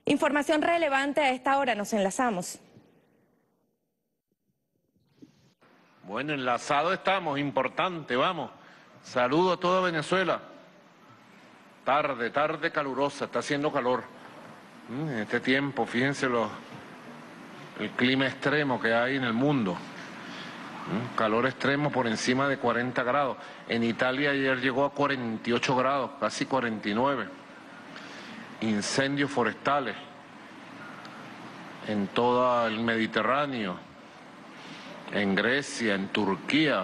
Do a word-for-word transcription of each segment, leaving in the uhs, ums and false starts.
Información relevante a esta hora, nos enlazamos. Bueno, enlazados estamos, importante, vamos. Saludo a toda Venezuela. Tarde, tarde calurosa, está haciendo calor. En este tiempo, fíjense lo, el clima extremo que hay en el mundo. Calor extremo por encima de cuarenta grados. En Italia ayer llegó a cuarenta y ocho grados, casi cuarenta y nueve. Incendios forestales en todo el Mediterráneo, en Grecia, en Turquía,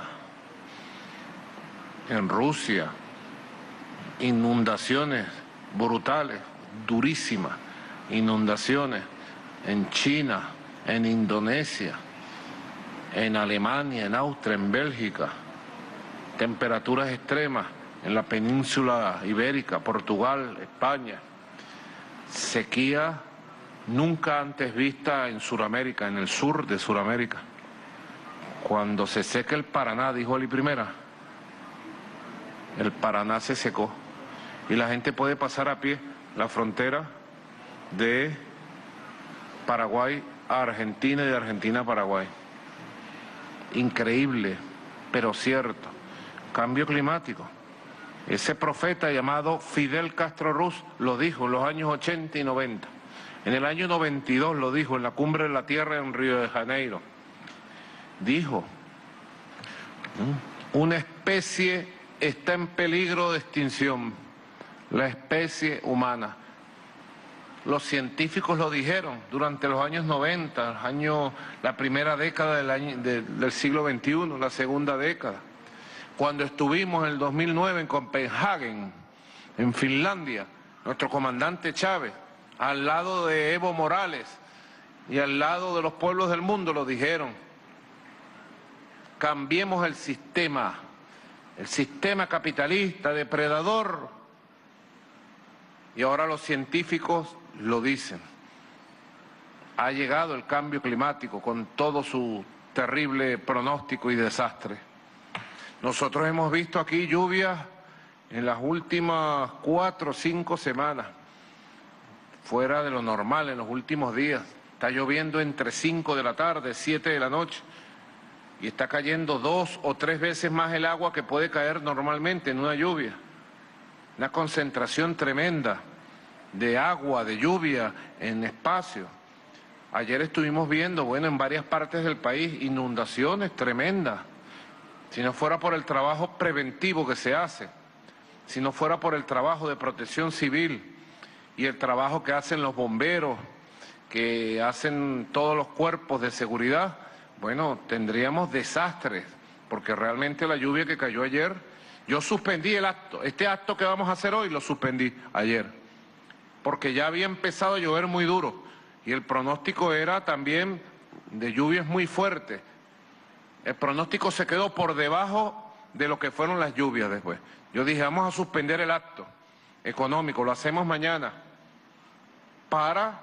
en Rusia. Inundaciones brutales, durísimas. Inundaciones en China, en Indonesia, en Alemania, en Austria, en Bélgica. Temperaturas extremas en la península ibérica, Portugal, España. Sequía nunca antes vista en Sudamérica, en el sur de Sudamérica. Cuando se seca el Paraná, dijo Eli Primera, el Paraná se secó y la gente puede pasar a pie la frontera de Paraguay a Argentina y de Argentina a Paraguay. Increíble, pero cierto. Cambio climático. Ese profeta llamado Fidel Castro Ruz lo dijo en los años ochenta y noventa. En el año noventa y dos lo dijo en la Cumbre de la Tierra en Río de Janeiro. Dijo, una especie está en peligro de extinción, la especie humana. Los científicos lo dijeron durante los años noventa, año, la primera década del, año, de, del siglo veintiuno, la segunda década. Cuando estuvimos en el dos mil nueve en Copenhague, en Finlandia, nuestro comandante Chávez, al lado de Evo Morales y al lado de los pueblos del mundo, lo dijeron. Cambiemos el sistema, el sistema capitalista, depredador. Y ahora los científicos lo dicen. Ha llegado el cambio climático con todo su terrible pronóstico y desastre. Nosotros hemos visto aquí lluvias en las últimas cuatro o cinco semanas, fuera de lo normal en los últimos días. Está lloviendo entre cinco de la tarde, siete de la noche, y está cayendo dos o tres veces más el agua que puede caer normalmente en una lluvia. Una concentración tremenda de agua, de lluvia en espacio. Ayer estuvimos viendo, bueno, en varias partes del país, inundaciones tremendas. Si no fuera por el trabajo preventivo que se hace, si no fuera por el trabajo de protección civil y el trabajo que hacen los bomberos, que hacen todos los cuerpos de seguridad, bueno, tendríamos desastres, porque realmente la lluvia que cayó ayer, yo suspendí el acto, este acto que vamos a hacer hoy lo suspendí ayer, porque ya había empezado a llover muy duro y el pronóstico era también de lluvias muy fuertes. El pronóstico se quedó por debajo de lo que fueron las lluvias después. Yo dije, vamos a suspender el acto económico, lo hacemos mañana, para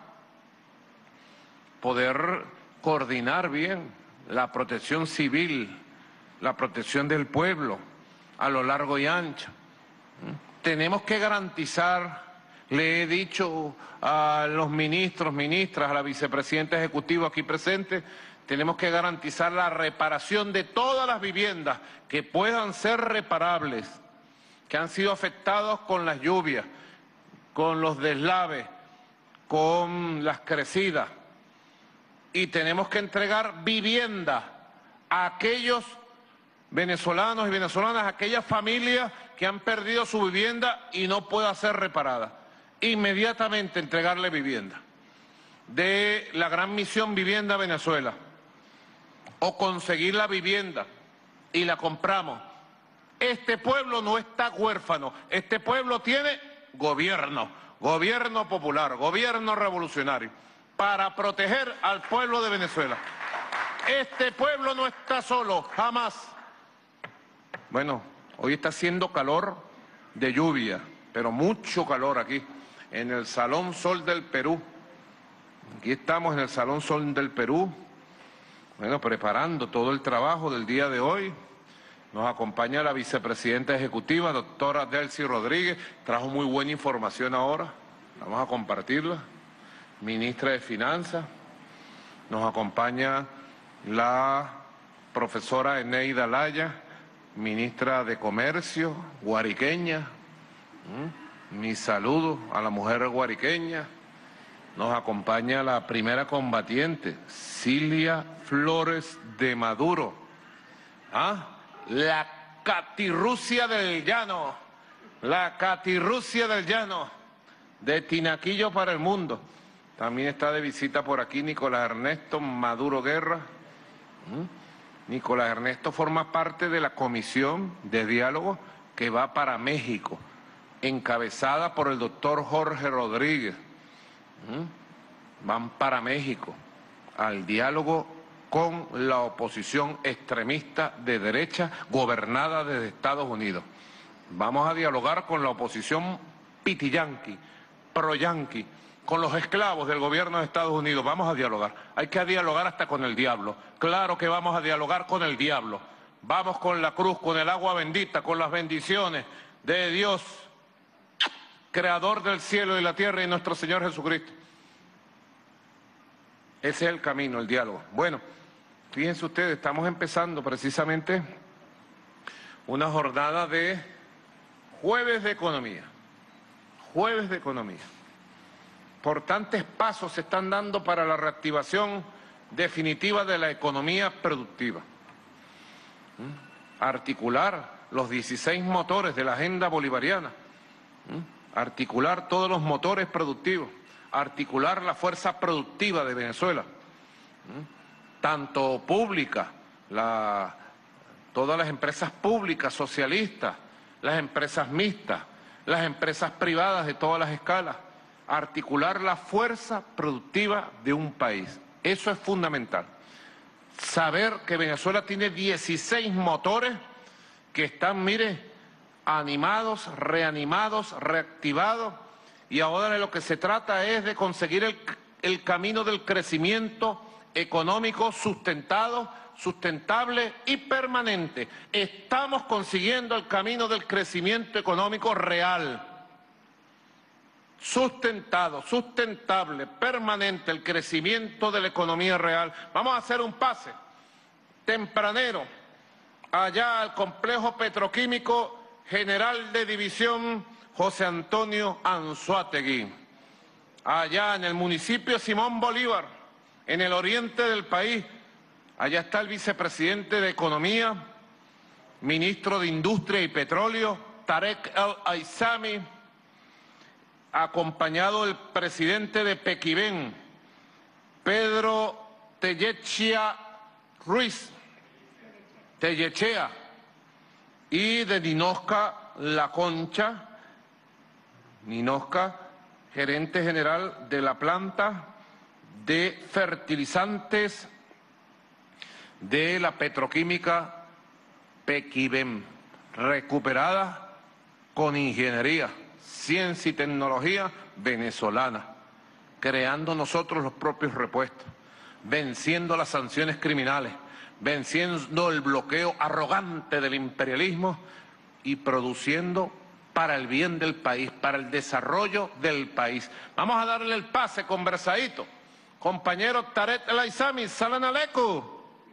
poder coordinar bien la protección civil, la protección del pueblo a lo largo y ancho. Tenemos que garantizar, le he dicho a los ministros, ministras, a la vicepresidenta ejecutiva aquí presente, tenemos que garantizar la reparación de todas las viviendas que puedan ser reparables, que han sido afectadas con las lluvias, con los deslaves, con las crecidas. Y tenemos que entregar vivienda a aquellos venezolanos y venezolanas, a aquellas familias que han perdido su vivienda y no pueda ser reparada. Inmediatamente entregarle vivienda. De la gran misión Vivienda Venezuela. O conseguir la vivienda y la compramos. Este pueblo no está huérfano, este pueblo tiene gobierno, gobierno popular, gobierno revolucionario, para proteger al pueblo de Venezuela. Este pueblo no está solo, jamás. Bueno, hoy está haciendo calor de lluvia, pero mucho calor aquí, en el Salón Sol del Perú. Aquí estamos en el Salón Sol del Perú. Bueno, preparando todo el trabajo del día de hoy. Nos acompaña la vicepresidenta ejecutiva, doctora Delcy Rodríguez. Trajo muy buena información ahora. Vamos a compartirla. ministra de Finanzas, nos acompaña la profesora Eneida Laya, ministra de Comercio, guariqueña. ¿Mm? Mi saludo a la mujer guariqueña. Nos acompaña la primera combatiente, Cilia Flores de Maduro. ¿Ah? La Catirrucia del Llano, la Catirrucia del Llano, de Tinaquillo para el mundo. También está de visita por aquí Nicolás Ernesto Maduro Guerra. ¿Mm? Nicolás Ernesto forma parte de la comisión de diálogo que va para México, encabezada por el doctor Jorge Rodríguez. ¿Mm? Van para México al diálogo con la oposición extremista de derecha gobernada desde Estados Unidos. Vamos a dialogar con la oposición pitiyanqui, proyanqui, con los esclavos del gobierno de Estados Unidos. Vamos a dialogar. Hay que dialogar hasta con el diablo. Claro que vamos a dialogar con el diablo. Vamos con la cruz, con el agua bendita, con las bendiciones de Dios, creador del cielo y la tierra, y nuestro Señor Jesucristo. Ese es el camino, el diálogo. Bueno, fíjense ustedes, estamos empezando precisamente una jornada de jueves de economía. Jueves de economía. Importantes pasos se están dando para la reactivación definitiva de la economía productiva. ¿Mm? Articular los dieciséis motores de la agenda bolivariana. ¿Mm? Articular todos los motores productivos. Articular la fuerza productiva de Venezuela. ¿Mm? Tanto pública, la, todas las empresas públicas, socialistas, las empresas mixtas, las empresas privadas de todas las escalas. Articular la fuerza productiva de un país. Eso es fundamental. Saber que Venezuela tiene dieciséis motores que están, mire, animados, reanimados, reactivados, y ahora de lo que se trata es de conseguir el, el camino del crecimiento económico sustentado, sustentable y permanente. Estamos consiguiendo el camino del crecimiento económico real, sustentado, sustentable, permanente, el crecimiento de la economía real. Vamos a hacer un pase tempranero allá al complejo petroquímico General de División José Antonio Anzoátegui, allá en el municipio Simón Bolívar, en el oriente del país. Allá está el vicepresidente de Economía, ministro de Industria y Petróleo, Tarek El Aissami, acompañado del presidente de Pequibén, Pedro Tellechea Ruiz, Tellechea, y de Ninosca La Concha, Ninosca, gerente general de la planta de fertilizantes de la petroquímica Pequibén, recuperada con ingeniería, ciencia y tecnología venezolana, creando nosotros los propios repuestos, venciendo las sanciones criminales, venciendo el bloqueo arrogante del imperialismo y produciendo para el bien del país, para el desarrollo del país. Vamos a darle el pase conversadito. Compañero Tarek El Aissami, Salam Aleikum.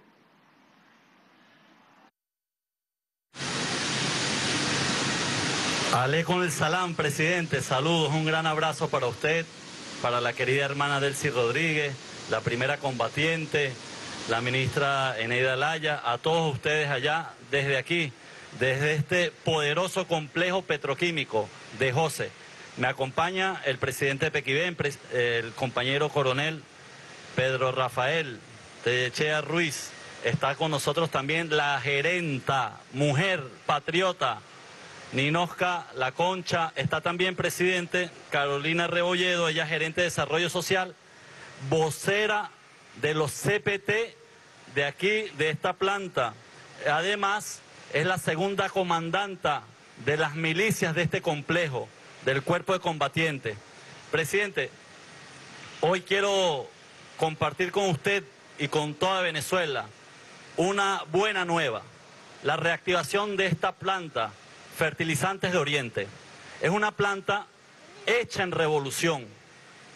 Aleikum el salam, presidente. Saludos, un gran abrazo para usted, para la querida hermana Delcy Rodríguez, la primera combatiente, la ministra Eneida Laya, a todos ustedes allá, desde aquí, desde este poderoso complejo petroquímico de José. Me acompaña el presidente de Pequibén, el compañero coronel Pedro Rafael Tellechea Ruiz. Está con nosotros también la gerenta, mujer, patriota, Ninosca La Concha. Está también presidente Carolina Rebolledo, ella gerente de Desarrollo Social, vocera de los C P T de aquí, de esta planta. Además, es la segunda comandanta de las milicias de este complejo, del cuerpo de combatientes. Presidente, hoy quiero compartir con usted y con toda Venezuela una buena nueva. La reactivación de esta planta, Fertilizantes de Oriente. Es una planta hecha en revolución.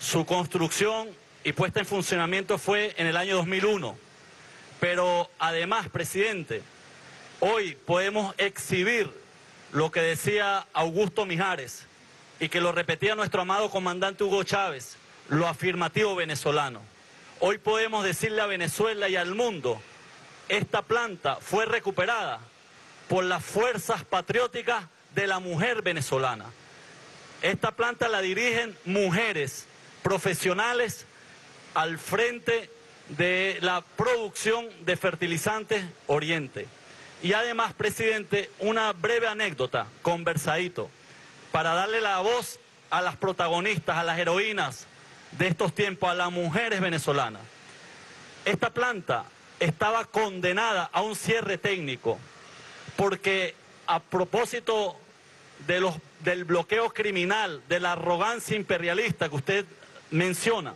Su construcción y puesta en funcionamiento fue en el año dos mil uno. Pero además, presidente, hoy podemos exhibir lo que decía Augusto Mijares y que lo repetía nuestro amado comandante Hugo Chávez, lo afirmativo venezolano. Hoy podemos decirle a Venezuela y al mundo, esta planta fue recuperada por las fuerzas patrióticas de la mujer venezolana. Esta planta la dirigen mujeres profesionales al frente de la producción de fertilizantes Oriente. Y además, presidente, una breve anécdota, conversadito, para darle la voz a las protagonistas, a las heroínas de estos tiempos, a las mujeres venezolanas. Esta planta estaba condenada a un cierre técnico porque a propósito de los, del bloqueo criminal, de la arrogancia imperialista que usted menciona,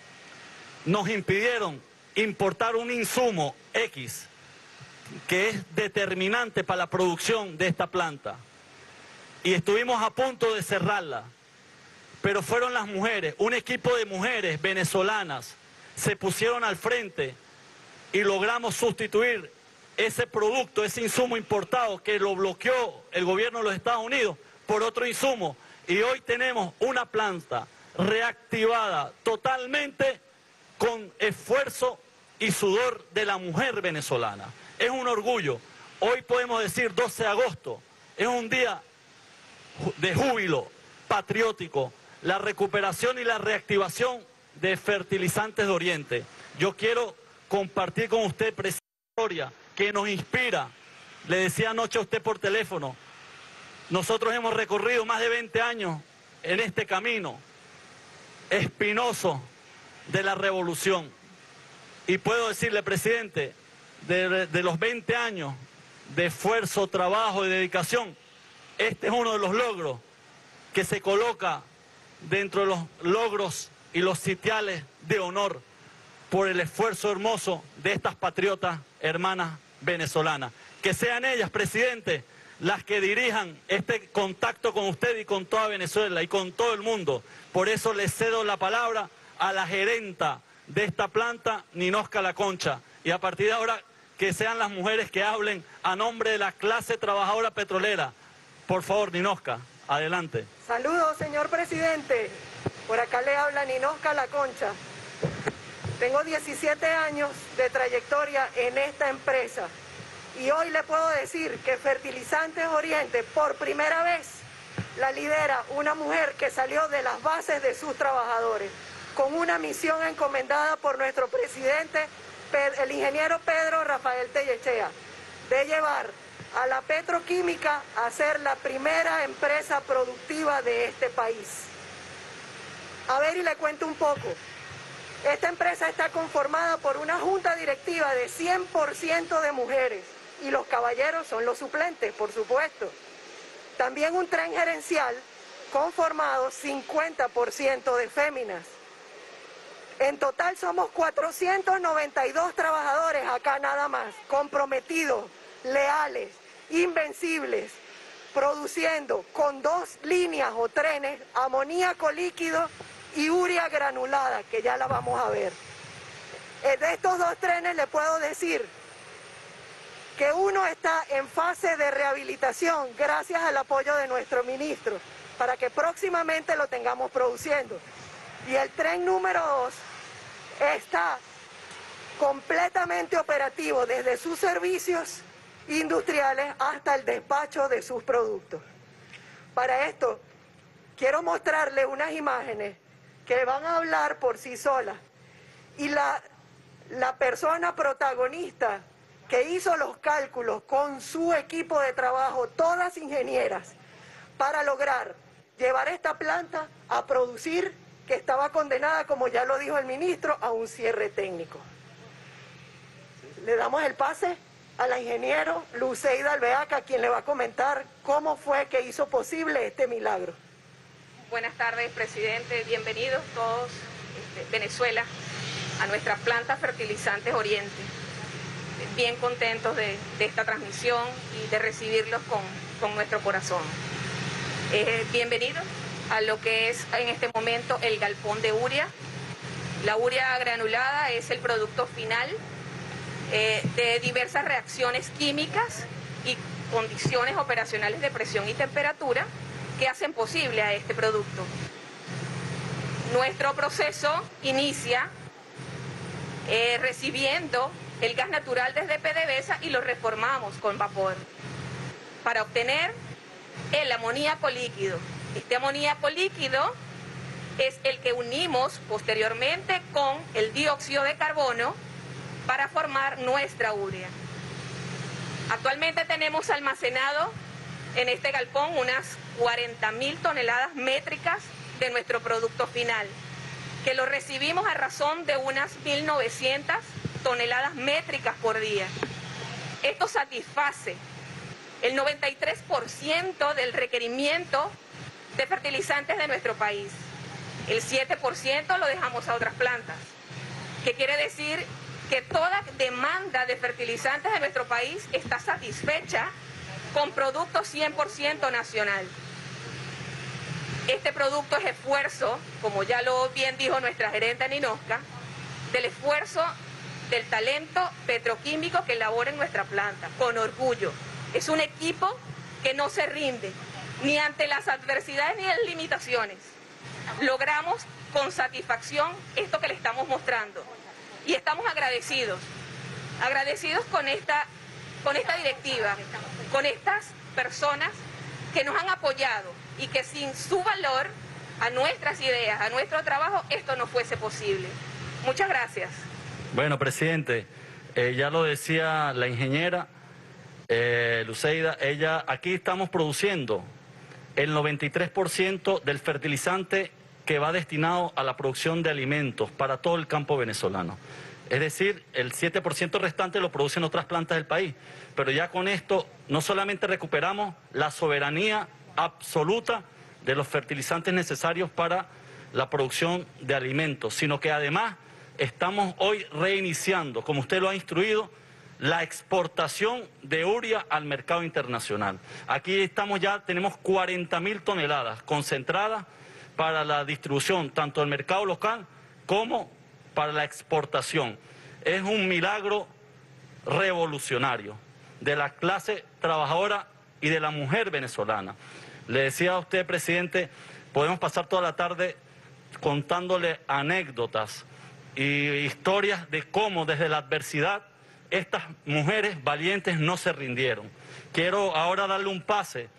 nos impidieron importar un insumo X que es determinante para la producción de esta planta. Y estuvimos a punto de cerrarla, pero fueron las mujeres, un equipo de mujeres venezolanas se pusieron al frente y logramos sustituir ese producto, ese insumo importado que lo bloqueó el gobierno de los Estados Unidos por otro insumo. Y hoy tenemos una planta reactivada totalmente con esfuerzo y sudor de la mujer venezolana. Es un orgullo. Hoy podemos decir doce de agosto, es un día de júbilo patriótico, la recuperación y la reactivación de fertilizantes de Oriente. Yo quiero compartir con usted, presidente, historia que nos inspira. Le decía anoche a usted por teléfono, nosotros hemos recorrido más de veinte años en este camino espinoso de la revolución. Y puedo decirle, presidente, de, de los veinte años de esfuerzo, trabajo y dedicación, este es uno de los logros que se coloca dentro de los logros y los sitiales de honor por el esfuerzo hermoso de estas patriotas hermanas venezolanas. Que sean ellas, presidente, las que dirijan este contacto con usted y con toda Venezuela y con todo el mundo. Por eso le cedo la palabra a la gerenta de esta planta, Ninosca La Concha. Y a partir de ahora, que sean las mujeres que hablen a nombre de la clase trabajadora petrolera. Por favor, Ninosca, adelante. Saludos, señor presidente. Por acá le habla Ninosca La Concha. Tengo diecisiete años de trayectoria en esta empresa y hoy le puedo decir que Fertilizantes Oriente, por primera vez, la lidera una mujer que salió de las bases de sus trabajadores, con una misión encomendada por nuestro presidente, el ingeniero Pedro Rafael Tellechea, de llevar a la petroquímica a ser la primera empresa productiva de este país. A ver, y le cuento un poco. Esta empresa está conformada por una junta directiva de cien por ciento de mujeres y los caballeros son los suplentes, por supuesto. También un tren gerencial conformado cincuenta por ciento de féminas. En total somos cuatrocientos noventa y dos trabajadores acá nada más, comprometidos, leales, invencibles, produciendo con dos líneas o trenes amoníaco líquido y urea granulada, que ya la vamos a ver. De estos dos trenes le puedo decir que uno está en fase de rehabilitación gracias al apoyo de nuestro ministro, para que próximamente lo tengamos produciendo. Y el tren número dos está completamente operativo desde sus servicios industriales hasta el despacho de sus productos. Para esto, quiero mostrarle unas imágenes que van a hablar por sí solas. Y la, la persona protagonista que hizo los cálculos con su equipo de trabajo, todas ingenieras, para lograr llevar esta planta a producir, que estaba condenada, como ya lo dijo el ministro, a un cierre técnico. Le damos el pase a la ingeniero Luceida Alveaca, quien le va a comentar cómo fue que hizo posible este milagro. Buenas tardes, presidente. Bienvenidos todos, este, Venezuela, a nuestra planta Fertilizantes Oriente. Bien contentos de, de esta transmisión y de recibirlos con, con nuestro corazón. Eh, bienvenidos a lo que es en este momento el galpón de urea. La urea granulada es el producto final eh, de diversas reacciones químicas y condiciones operacionales de presión y temperatura que hacen posible a este producto. Nuestro proceso inicia eh, recibiendo el gas natural desde PDVSA y lo reformamos con vapor para obtener el amoníaco líquido. Este amoníaco líquido es el que unimos posteriormente con el dióxido de carbono para formar nuestra urea. Actualmente tenemos almacenado en este galpón unas cuarenta mil toneladas métricas de nuestro producto final, que lo recibimos a razón de unas mil novecientas toneladas métricas por día. Esto satisface el noventa y tres por ciento del requerimiento de fertilizantes de nuestro país. El siete por ciento lo dejamos a otras plantas, que quiere decir que toda demanda de fertilizantes de nuestro país está satisfecha con producto cien por ciento nacional. Este producto es esfuerzo, como ya lo bien dijo nuestra gerente Ninosca, del esfuerzo del talento petroquímico que elabora en nuestra planta, con orgullo. Es un equipo que no se rinde, ni ante las adversidades ni las limitaciones. Logramos con satisfacción esto que le estamos mostrando. Y estamos agradecidos, agradecidos con esta, con esta directiva, con estas personas que nos han apoyado y que sin su valor a nuestras ideas, a nuestro trabajo, esto no fuese posible. Muchas gracias. Bueno, presidente, eh, ya lo decía la ingeniera eh, Luceida, ella, aquí estamos produciendo el noventa y tres por ciento del fertilizante que va destinado a la producción de alimentos para todo el campo venezolano. Es decir, el siete por ciento restante lo producen otras plantas del país. Pero ya con esto no solamente recuperamos la soberanía absoluta de los fertilizantes necesarios para la producción de alimentos, sino que además estamos hoy reiniciando, como usted lo ha instruido, la exportación de urea al mercado internacional. Aquí estamos ya, tenemos cuarenta mil toneladas concentradas para la distribución tanto del mercado local como para la exportación. Es un milagro revolucionario de la clase trabajadora y de la mujer venezolana. Le decía a usted, presidente, podemos pasar toda la tarde contándole anécdotas y historias de cómo desde la adversidad estas mujeres valientes no se rindieron. Quiero ahora darle un pase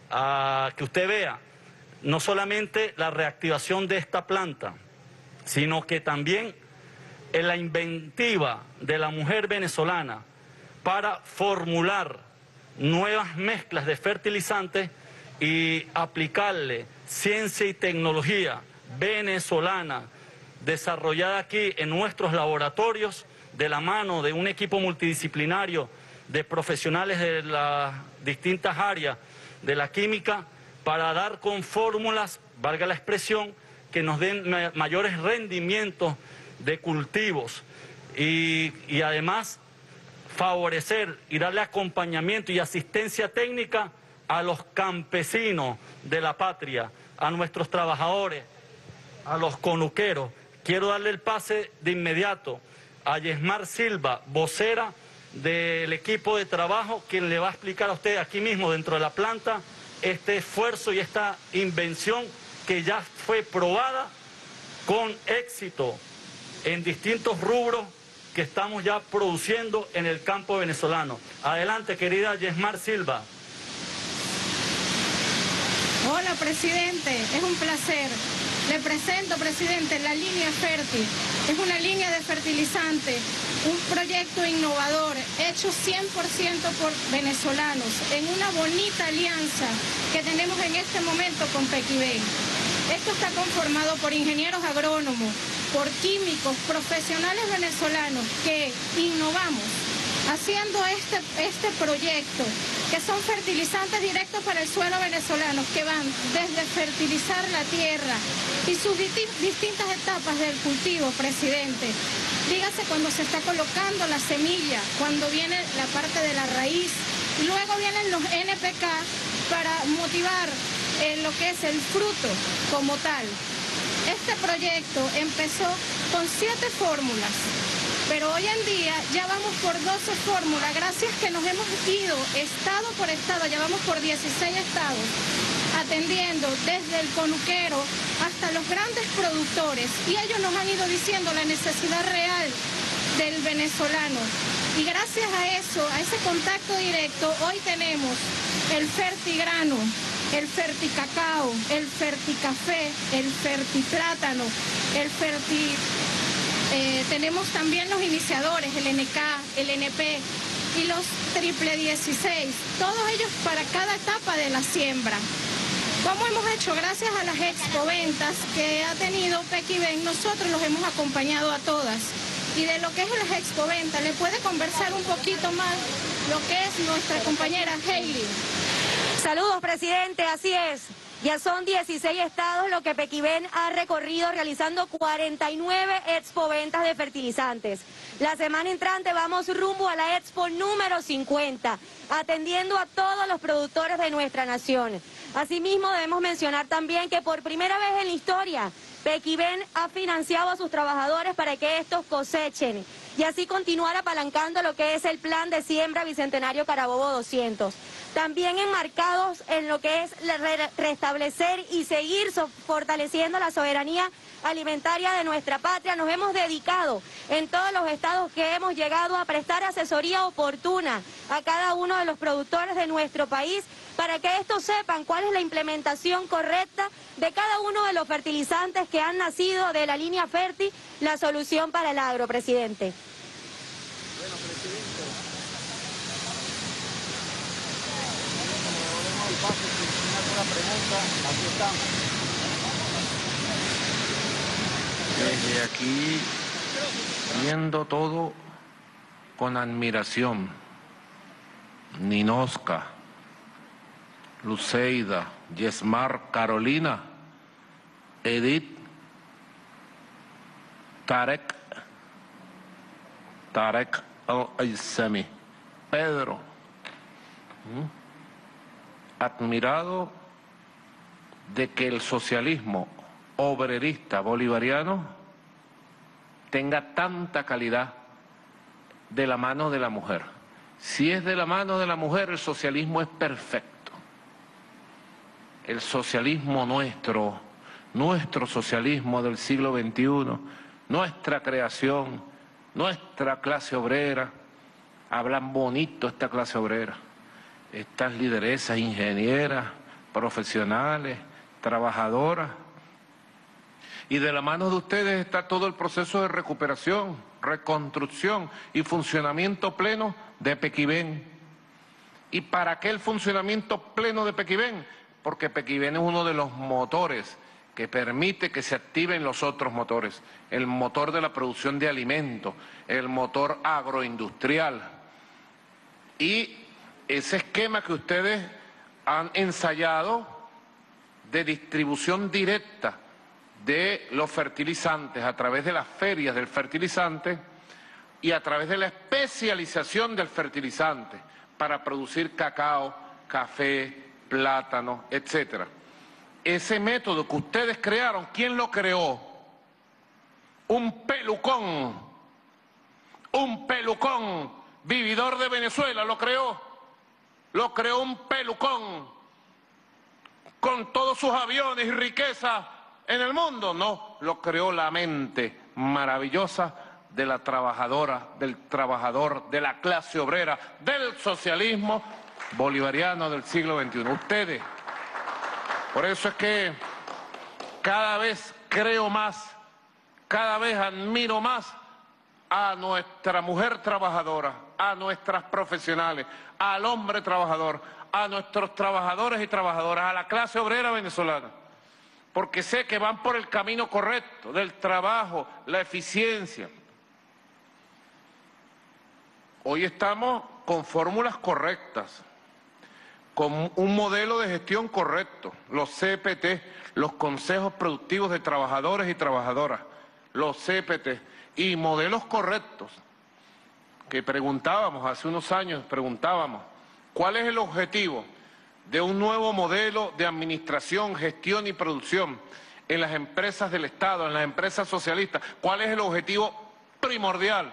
a que usted vea no solamente la reactivación de esta planta, sino que también en la inventiva de la mujer venezolana para formular nuevas mezclas de fertilizantes y aplicarle ciencia y tecnología venezolana desarrollada aquí en nuestros laboratorios de la mano de un equipo multidisciplinario de profesionales de las distintas áreas de la química para dar con fórmulas, valga la expresión, que nos den ma- mayores rendimientos de cultivos y, y además favorecer y darle acompañamiento y asistencia técnica a los campesinos de la patria, a nuestros trabajadores, a los conuqueros. Quiero darle el pase de inmediato a Yesmar Silva, vocera del equipo de trabajo, quien le va a explicar a usted aquí mismo dentro de la planta este esfuerzo y esta invención que ya fue probada con éxito en distintos rubros que estamos ya produciendo en el campo venezolano. Adelante, querida Yesmar Silva. Hola, presidente, es un placer. Le presento, presidente, la línea Fértil. Es una línea de fertilizante, un proyecto innovador, hecho cien por ciento por venezolanos, en una bonita alianza que tenemos en este momento con Pequibén. Esto está conformado por ingenieros agrónomos, por químicos, profesionales venezolanos que innovamos haciendo este, este proyecto, que son fertilizantes directos para el suelo venezolano, que van desde fertilizar la tierra y sus disti- distintas etapas del cultivo, presidente. Dígase cuando se está colocando la semilla, cuando viene la parte de la raíz, y luego vienen los N P K para motivar en lo que es el fruto como tal. Este proyecto empezó con siete fórmulas, pero hoy en día ya vamos por doce fórmulas, gracias que nos hemos ido estado por estado, ya vamos por dieciséis estados, atendiendo desde el conuquero hasta los grandes productores, y ellos nos han ido diciendo la necesidad real del venezolano. Y gracias a eso, a ese contacto directo, hoy tenemos el Fertigrano, el Ferticacao, el Ferticafé, el Fertiplátano, el Ferti... Eh, tenemos también los iniciadores, el N K, el N P y los triple dieciséis, todos ellos para cada etapa de la siembra. ¿Cómo hemos hecho? Gracias a las expoventas que ha tenido Pequiven, nosotros los hemos acompañado a todas. Y de lo que es las expoventas, le puede conversar un poquito más lo que es nuestra compañera Hailey. Saludos, presidente, así es. Ya son dieciséis estados lo que Pequiven ha recorrido realizando cuarenta y nueve expoventas de fertilizantes. La semana entrante vamos rumbo a la expo número cincuenta, atendiendo a todos los productores de nuestra nación. Asimismo, debemos mencionar también que por primera vez en la historia, Pequiven ha financiado a sus trabajadores para que estos cosechen y así continuar apalancando lo que es el plan de siembra Bicentenario Carabobo doscientos. También enmarcados en lo que es re restablecer y seguir so fortaleciendo la soberanía alimentaria de nuestra patria, nos hemos dedicado en todos los estados que hemos llegado a prestar asesoría oportuna a cada uno de los productores de nuestro país para que estos sepan cuál es la implementación correcta de cada uno de los fertilizantes que han nacido de la línea Ferti, la solución para el agro, presidente. Bueno, presidente. Paso, si tiene alguna pregunta, aquí estamos. Desde aquí, viendo todo con admiración, Ninosca, Luceida, Yesmar, Carolina, Edith, Tarek, Tarek al-Aizami, Pedro, ¿Mm? admirado de que el socialismo obrerista bolivariano tenga tanta calidad de la mano de la mujer. Si es de la mano de la mujer, el socialismo es perfecto. El socialismo nuestro, nuestro socialismo del siglo veintiuno, nuestra creación, nuestra clase obrera, hablan bonito esta clase obrera. Estas lideresas, ingenieras, profesionales, trabajadoras. Y de la mano de ustedes está todo el proceso de recuperación, reconstrucción y funcionamiento pleno de Pequiven. ¿Y para qué el funcionamiento pleno de Pequiven? Porque Pequiven es uno de los motores que permite que se activen los otros motores. El motor de la producción de alimentos, el motor agroindustrial. Y ese esquema que ustedes han ensayado de distribución directa de los fertilizantes a través de las ferias del fertilizante y a través de la especialización del fertilizante para producir cacao, café, plátano, etcétera. Ese método que ustedes crearon, ¿quién lo creó? Un pelucón, un pelucón, vividor de Venezuela, lo creó. Lo creó un pelucón con todos sus aviones y riqueza en el mundo. No, lo creó la mente maravillosa de la trabajadora, del trabajador, de la clase obrera, del socialismo bolivariano del siglo veintiuno. Ustedes. Por eso es que cada vez creo más, cada vez admiro más a nuestra mujer trabajadora, a nuestras profesionales, al hombre trabajador, a nuestros trabajadores y trabajadoras, a la clase obrera venezolana, porque sé que van por el camino correcto del trabajo, la eficiencia. Hoy estamos con fórmulas correctas, con un modelo de gestión correcto, los C P T, los consejos productivos de trabajadores y trabajadoras, los C P T, y modelos correctos, que preguntábamos hace unos años, preguntábamos, ¿cuál es el objetivo de un nuevo modelo de administración, gestión y producción en las empresas del Estado, en las empresas socialistas. ¿Cuál es el objetivo primordial?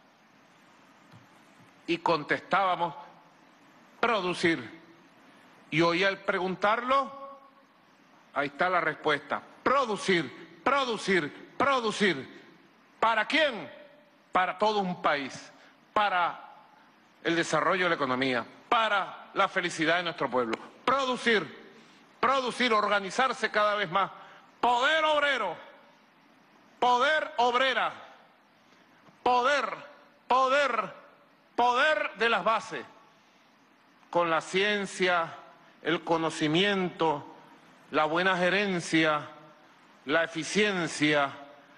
Y contestábamos, producir. Y hoy al preguntarlo, ahí está la respuesta. Producir, producir, producir. ¿Para quién? Para todo un país, para el desarrollo de la economía, para la felicidad de nuestro pueblo. Producir, producir, organizarse cada vez más. Poder obrero, poder obrera, poder, poder, poder de las bases, con la ciencia, el conocimiento, la buena gerencia, la eficiencia,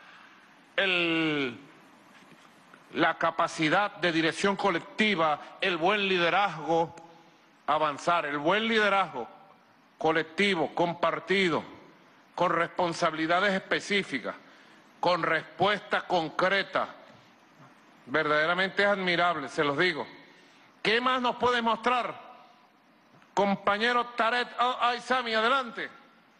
el, la capacidad de dirección colectiva, el buen liderazgo, avanzar, el buen liderazgo colectivo, compartido, con responsabilidades específicas, con respuestas concretas. Verdaderamente es admirable, se los digo. ¿Qué más nos puede mostrar? Compañero Tarek Al-Aissami, adelante.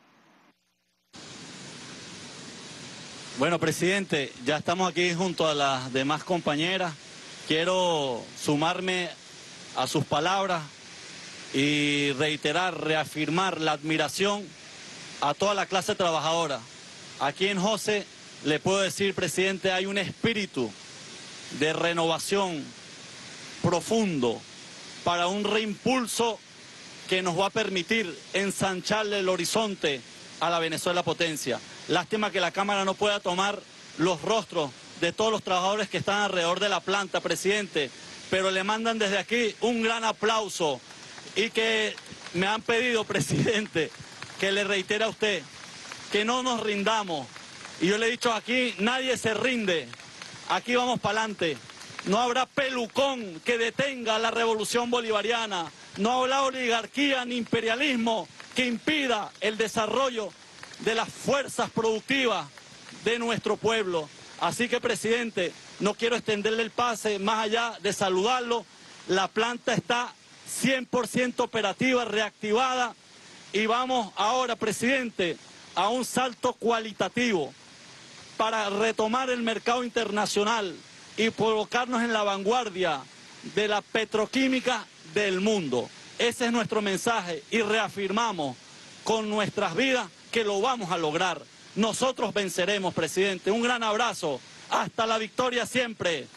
Bueno, presidente, ya estamos aquí junto a las demás compañeras. Quiero sumarme a sus palabras y reiterar, reafirmar la admiración a toda la clase trabajadora. Aquí en José, le puedo decir, presidente, hay un espíritu de renovación profundo para un reimpulso que nos va a permitir ensancharle el horizonte a la Venezuela potencia. Lástima que la Cámara no pueda tomar los rostros de todos los trabajadores que están alrededor de la planta, presidente, pero le mandan desde aquí un gran aplauso y que me han pedido, presidente, que le reitere a usted que no nos rindamos. Y yo le he dicho aquí, nadie se rinde, aquí vamos para adelante. No habrá pelucón que detenga la revolución bolivariana, no habrá oligarquía ni imperialismo que impida el desarrollo de las fuerzas productivas de nuestro pueblo. Así que, presidente, no quiero extenderle el pase más allá de saludarlo. La planta está cien por ciento operativa, reactivada, y vamos ahora, presidente, a un salto cualitativo para retomar el mercado internacional y colocarnos en la vanguardia de la petroquímica del mundo. Ese es nuestro mensaje y reafirmamos con nuestras vidas que lo vamos a lograr. Nosotros venceremos, presidente. Un gran abrazo. Hasta la victoria siempre.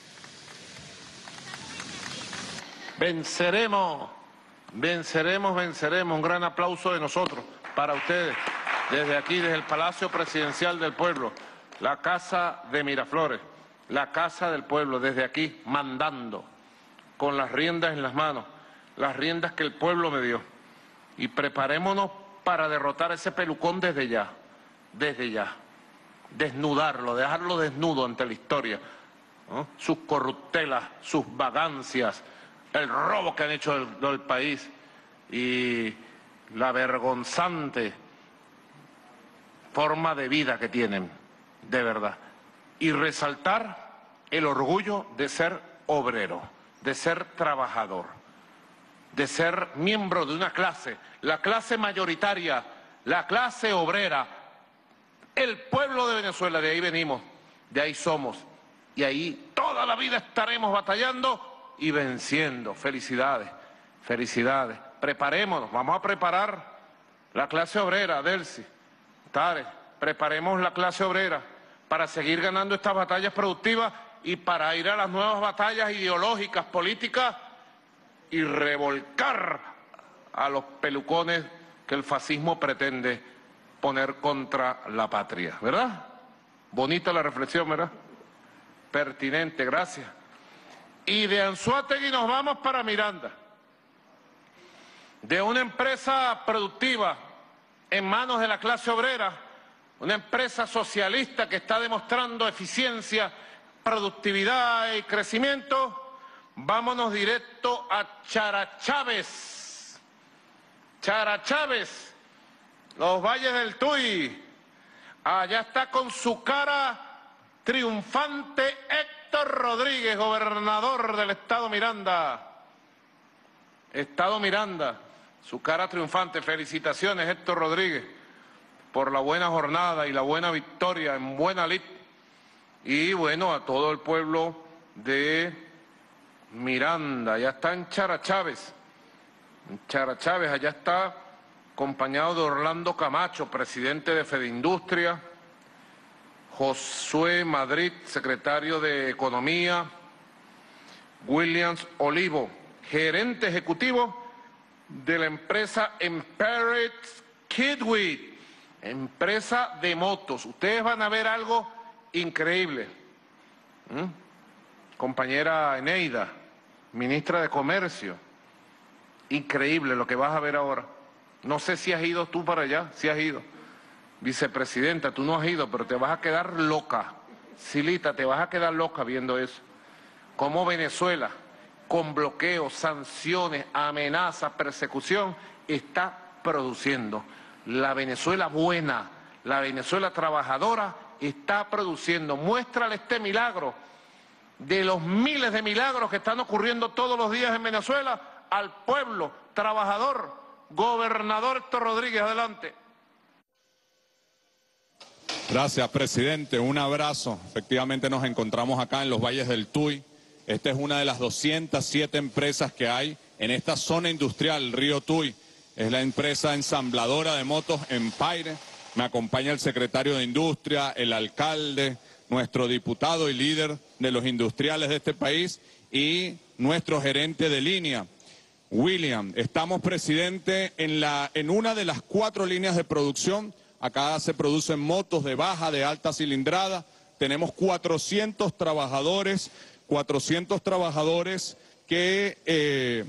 Venceremos, venceremos, venceremos. Un gran aplauso de nosotros para ustedes. Desde aquí, desde el Palacio Presidencial del Pueblo, la Casa de Miraflores, la Casa del Pueblo, desde aquí, mandando, con las riendas en las manos, las riendas que el pueblo me dio. Y preparémonos para derrotar ese pelucón desde ya, desde ya. Desnudarlo, dejarlo desnudo ante la historia, ¿no? Sus corruptelas, sus vagancias, el robo que han hecho del, del país y la vergonzante forma de vida que tienen, de verdad. Y resaltar el orgullo de ser obrero, de ser trabajador, de ser miembro de una clase, la clase mayoritaria, la clase obrera, el pueblo de Venezuela. De ahí venimos, de ahí somos, y ahí toda la vida estaremos batallando y venciendo. Felicidades, felicidades. Preparémonos, vamos a preparar la clase obrera, Delcy, Tare, preparemos la clase obrera para seguir ganando estas batallas productivas y para ir a las nuevas batallas ideológicas, políticas, y revolcar a los pelucones que el fascismo pretende poner contra la patria, ¿verdad? Bonita la reflexión, ¿verdad? Pertinente, gracias. Y de Anzoátegui nos vamos para Miranda. De una empresa productiva en manos de la clase obrera, una empresa socialista que está demostrando eficiencia, productividad y crecimiento, vámonos directo a Charachaves. Charachaves, los valles del Tuy. Allá está con su cara triunfante Héctor Rodríguez, gobernador del Estado Miranda. Estado Miranda, su cara triunfante. Felicitaciones, Héctor Rodríguez, por la buena jornada y la buena victoria en buena lid. Y bueno, a todo el pueblo de Miranda. Ya está en Chara Chávez. En Chara Chávez, allá está acompañado de Orlando Camacho, presidente de Fedindustria, Josué Madrid, secretario de Economía, Williams Olivo, gerente ejecutivo de la empresa Empirex Kidwit, empresa de motos. Ustedes van a ver algo increíble. ¿Mm? Compañera Eneida, ministra de Comercio, increíble lo que vas a ver ahora. No sé si has ido tú para allá, si has ido. Vicepresidenta, tú no has ido, pero te vas a quedar loca. Silita, te vas a quedar loca viendo eso. Cómo Venezuela, con bloqueos, sanciones, amenazas, persecución, está produciendo. La Venezuela buena, la Venezuela trabajadora, está produciendo. Muéstrale este milagro de los miles de milagros que están ocurriendo todos los días en Venezuela al pueblo trabajador. Gobernador Héctor Rodríguez, adelante. Gracias, presidente. Un abrazo. Efectivamente nos encontramos acá en los Valles del Tuy. Esta es una de las doscientas siete empresas que hay en esta zona industrial, Río Tuy. Es la empresa ensambladora de motos Empire. Me acompaña el secretario de Industria, el alcalde, nuestro diputado y líder de los industriales de este país y nuestro gerente de línea, William. Estamos, presidente, en, la, en una de las cuatro líneas de producción. Acá se producen motos de baja, de alta cilindrada. Tenemos cuatrocientos trabajadores, cuatrocientos trabajadores que eh,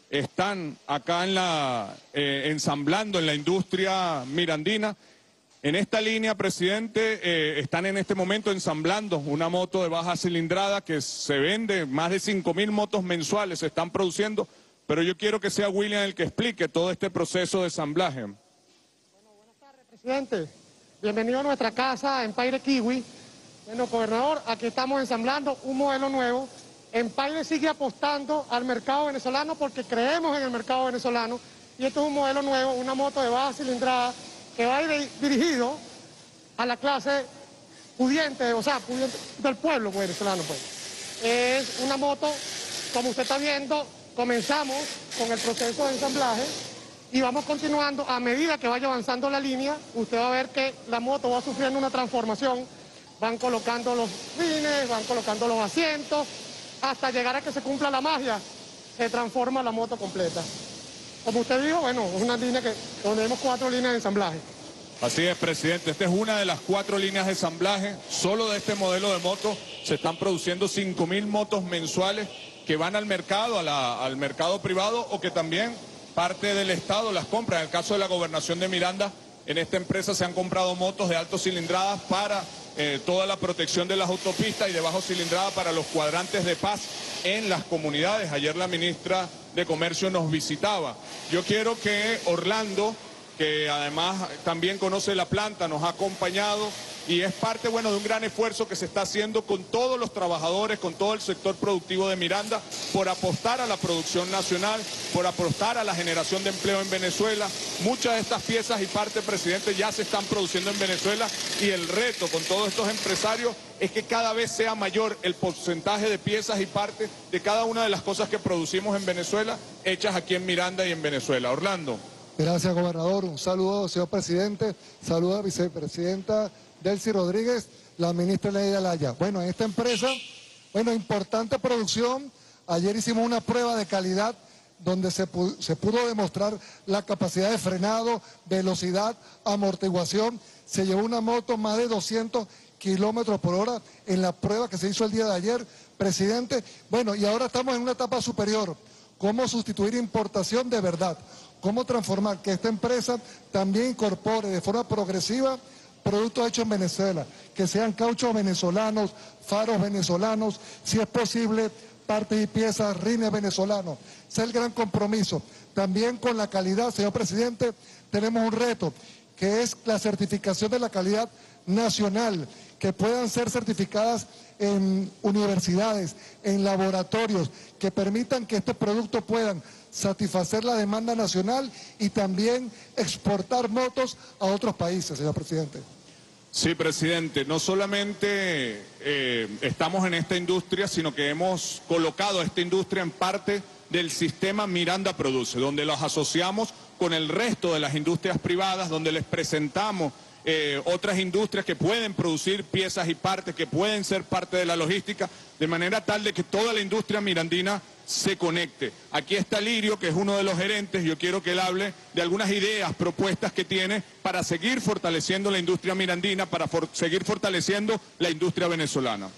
están acá en la, eh, ensamblando en la industria mirandina. En esta línea, presidente, eh, están en este momento ensamblando una moto de baja cilindrada que se vende, más de cinco mil motos mensuales se están produciendo, pero yo quiero que sea William el que explique todo este proceso de ensamblaje. Bueno, buenas tardes, presidente. Bienvenido a nuestra casa, Empire Kiwi. Bueno, gobernador, aquí estamos ensamblando un modelo nuevo. Empire sigue apostando al mercado venezolano porque creemos en el mercado venezolano y esto es un modelo nuevo, una moto de baja cilindrada que va a ir dirigido a la clase pudiente, o sea, pudiente del pueblo venezolano, pues. Es una moto, como usted está viendo, comenzamos con el proceso de ensamblaje y vamos continuando a medida que vaya avanzando la línea. Usted va a ver que la moto va sufriendo una transformación, van colocando los rines, van colocando los asientos, hasta llegar a que se cumpla la magia, se transforma la moto completa. Como usted dijo, bueno, es una línea que donde tenemos cuatro líneas de ensamblaje. Así es, presidente. Esta es una de las cuatro líneas de ensamblaje. Solo de este modelo de moto se están produciendo cinco mil motos mensuales que van al mercado, a la, al mercado privado o que también parte del Estado las compra. En el caso de la Gobernación de Miranda, en esta empresa se han comprado motos de alto cilindrada para eh, toda la protección de las autopistas y de bajo cilindrada para los cuadrantes de paz en las comunidades. Ayer la ministra de Comercio nos visitaba. Yo quiero que Orlando, que además también conoce la planta, nos ha acompañado y es parte, bueno, de un gran esfuerzo que se está haciendo con todos los trabajadores, con todo el sector productivo de Miranda, por apostar a la producción nacional, por apostar a la generación de empleo en Venezuela. Muchas de estas piezas y parte, presidente, ya se están produciendo en Venezuela y el reto con todos estos empresarios es que cada vez sea mayor el porcentaje de piezas y partes de cada una de las cosas que producimos en Venezuela, hechas aquí en Miranda y en Venezuela. Orlando. Gracias, gobernador. Un saludo, señor presidente. Saludo a la vicepresidenta Delcy Rodríguez, la ministra Eneida Laya. Bueno, en esta empresa, bueno, importante producción. Ayer hicimos una prueba de calidad donde se pudo, se pudo demostrar la capacidad de frenado, velocidad, amortiguación. Se llevó una moto más de doscientos kilómetros por hora en la prueba que se hizo el día de ayer, presidente. Bueno, y ahora estamos en una etapa superior. ¿Cómo sustituir importación de verdad? ¿Cómo transformar que esta empresa también incorpore de forma progresiva productos hechos en Venezuela, que sean cauchos venezolanos, faros venezolanos, si es posible, partes y piezas, rines venezolanos? Ese es el gran compromiso. También con la calidad, señor presidente, tenemos un reto, que es la certificación de la calidad nacional, que puedan ser certificadas en universidades, en laboratorios, que permitan que estos productos puedan satisfacer la demanda nacional y también exportar motos a otros países, señor presidente. Sí, presidente, no solamente eh, estamos en esta industria, sino que hemos colocado a esta industria en parte del sistema Miranda Produce, donde los asociamos con el resto de las industrias privadas, donde les presentamos eh, otras industrias que pueden producir piezas y partes, que pueden ser parte de la logística, de manera tal de que toda la industria mirandina se conecte. Aquí está Lirio, que es uno de los gerentes. Yo quiero que él hable de algunas ideas, propuestas que tiene para seguir fortaleciendo la industria mirandina, para for seguir fortaleciendo la industria venezolana.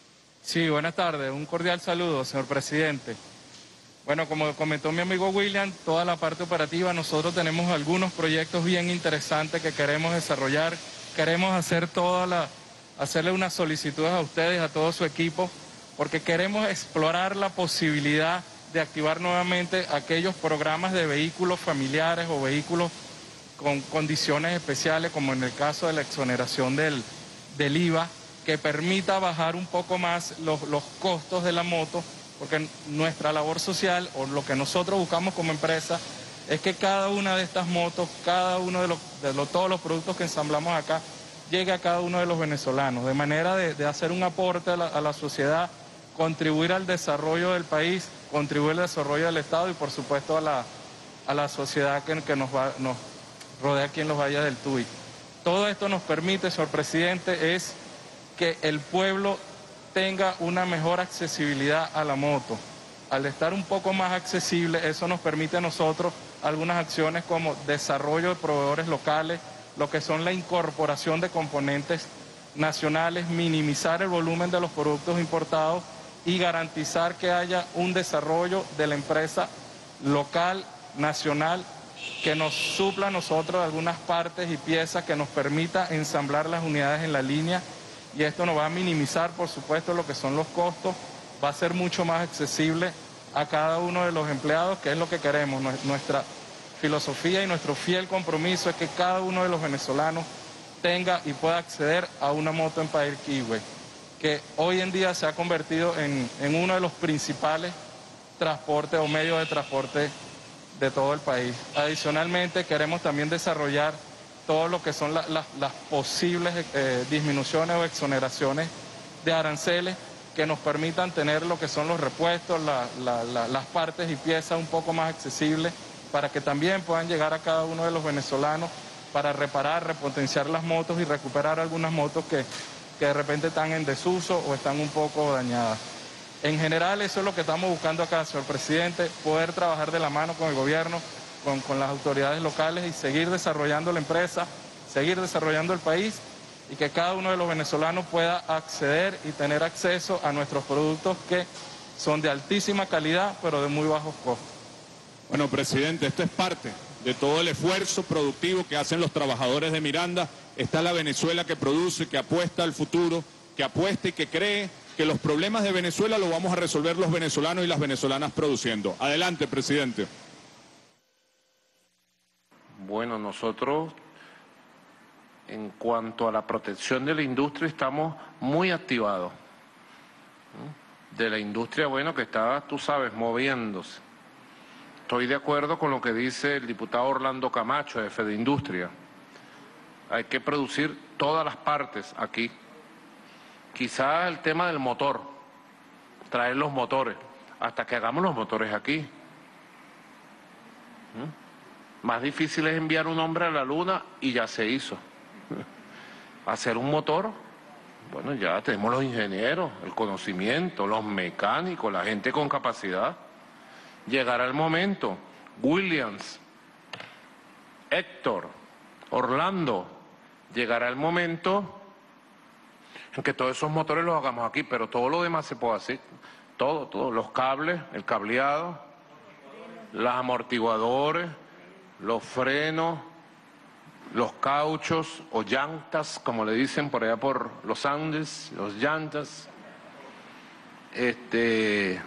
Sí, buenas tardes. Un cordial saludo, señor presidente. Bueno, como comentó mi amigo William, toda la parte operativa, nosotros tenemos algunos proyectos bien interesantes que queremos desarrollar. Queremos hacer toda la, hacerle unas solicitudes a ustedes, a todo su equipo, porque queremos explorar la posibilidad de activar nuevamente aquellos programas de vehículos familiares o vehículos con condiciones especiales, como en el caso de la exoneración del, del I V A, que permita bajar un poco más los, los costos de la moto, porque nuestra labor social, o lo que nosotros buscamos como empresa, es que cada una de estas motos, cada uno de, los, de los, todos los productos que ensamblamos acá, llegue a cada uno de los venezolanos, de manera de, de hacer un aporte a la, a la sociedad, contribuir al desarrollo del país, contribuir al desarrollo del Estado y por supuesto a la, a la sociedad que, que nos, va, nos rodea aquí en los valles del Tuy. Todo esto nos permite, señor presidente, es que el pueblo tenga una mejor accesibilidad a la moto. Al estar un poco más accesible, eso nos permite a nosotros algunas acciones como desarrollo de proveedores locales, lo que son la incorporación de componentes nacionales, minimizar el volumen de los productos importados y garantizar que haya un desarrollo de la empresa local, nacional, que nos supla a nosotros algunas partes y piezas que nos permita ensamblar las unidades en la línea, y esto nos va a minimizar, por supuesto, lo que son los costos, va a ser mucho más accesible a cada uno de los empleados, que es lo que queremos. Nuestra filosofía y nuestro fiel compromiso es que cada uno de los venezolanos tenga y pueda acceder a una moto en Pairquihue, que hoy en día se ha convertido en, en uno de los principales transportes o medios de transporte de todo el país. Adicionalmente, queremos también desarrollar todo lo que son la, la, las posibles eh, disminuciones o exoneraciones de aranceles que nos permitan tener lo que son los repuestos, la, la, la, las partes y piezas un poco más accesibles, para que también puedan llegar a cada uno de los venezolanos para reparar, repotenciar las motos y recuperar algunas motos que, que de repente están en desuso o están un poco dañadas. En general, eso es lo que estamos buscando acá, señor presidente, poder trabajar de la mano con el gobierno, con, con las autoridades locales y seguir desarrollando la empresa, seguir desarrollando el país, y que cada uno de los venezolanos pueda acceder y tener acceso a nuestros productos que son de altísima calidad, pero de muy bajos costos. Bueno, presidente, esto es parte de todo el esfuerzo productivo que hacen los trabajadores de Miranda. Está la Venezuela que produce, que apuesta al futuro, que apuesta y que cree que los problemas de Venezuela los vamos a resolver los venezolanos y las venezolanas produciendo. Adelante, presidente. Bueno, nosotros, en cuanto a la protección de la industria, estamos muy activados. De la industria, bueno, que está, tú sabes, moviéndose. Estoy de acuerdo con lo que dice el diputado Orlando Camacho, jefe de industria. Hay que producir todas las partes aquí. Quizás el tema del motor, traer los motores, hasta que hagamos los motores aquí. ¿Mm? Más difícil es enviar un hombre a la luna y ya se hizo. Hacer un motor, bueno, ya tenemos los ingenieros, el conocimiento, los mecánicos, la gente con capacidad. Llegará el momento, Williams, Héctor, Orlando, llegará el momento en que todos esos motores los hagamos aquí, pero todo lo demás se puede hacer, todo, todo, los cables, el cableado, los amortiguadores, los frenos, los cauchos o llantas, como le dicen por allá por los Andes, los llantas, este...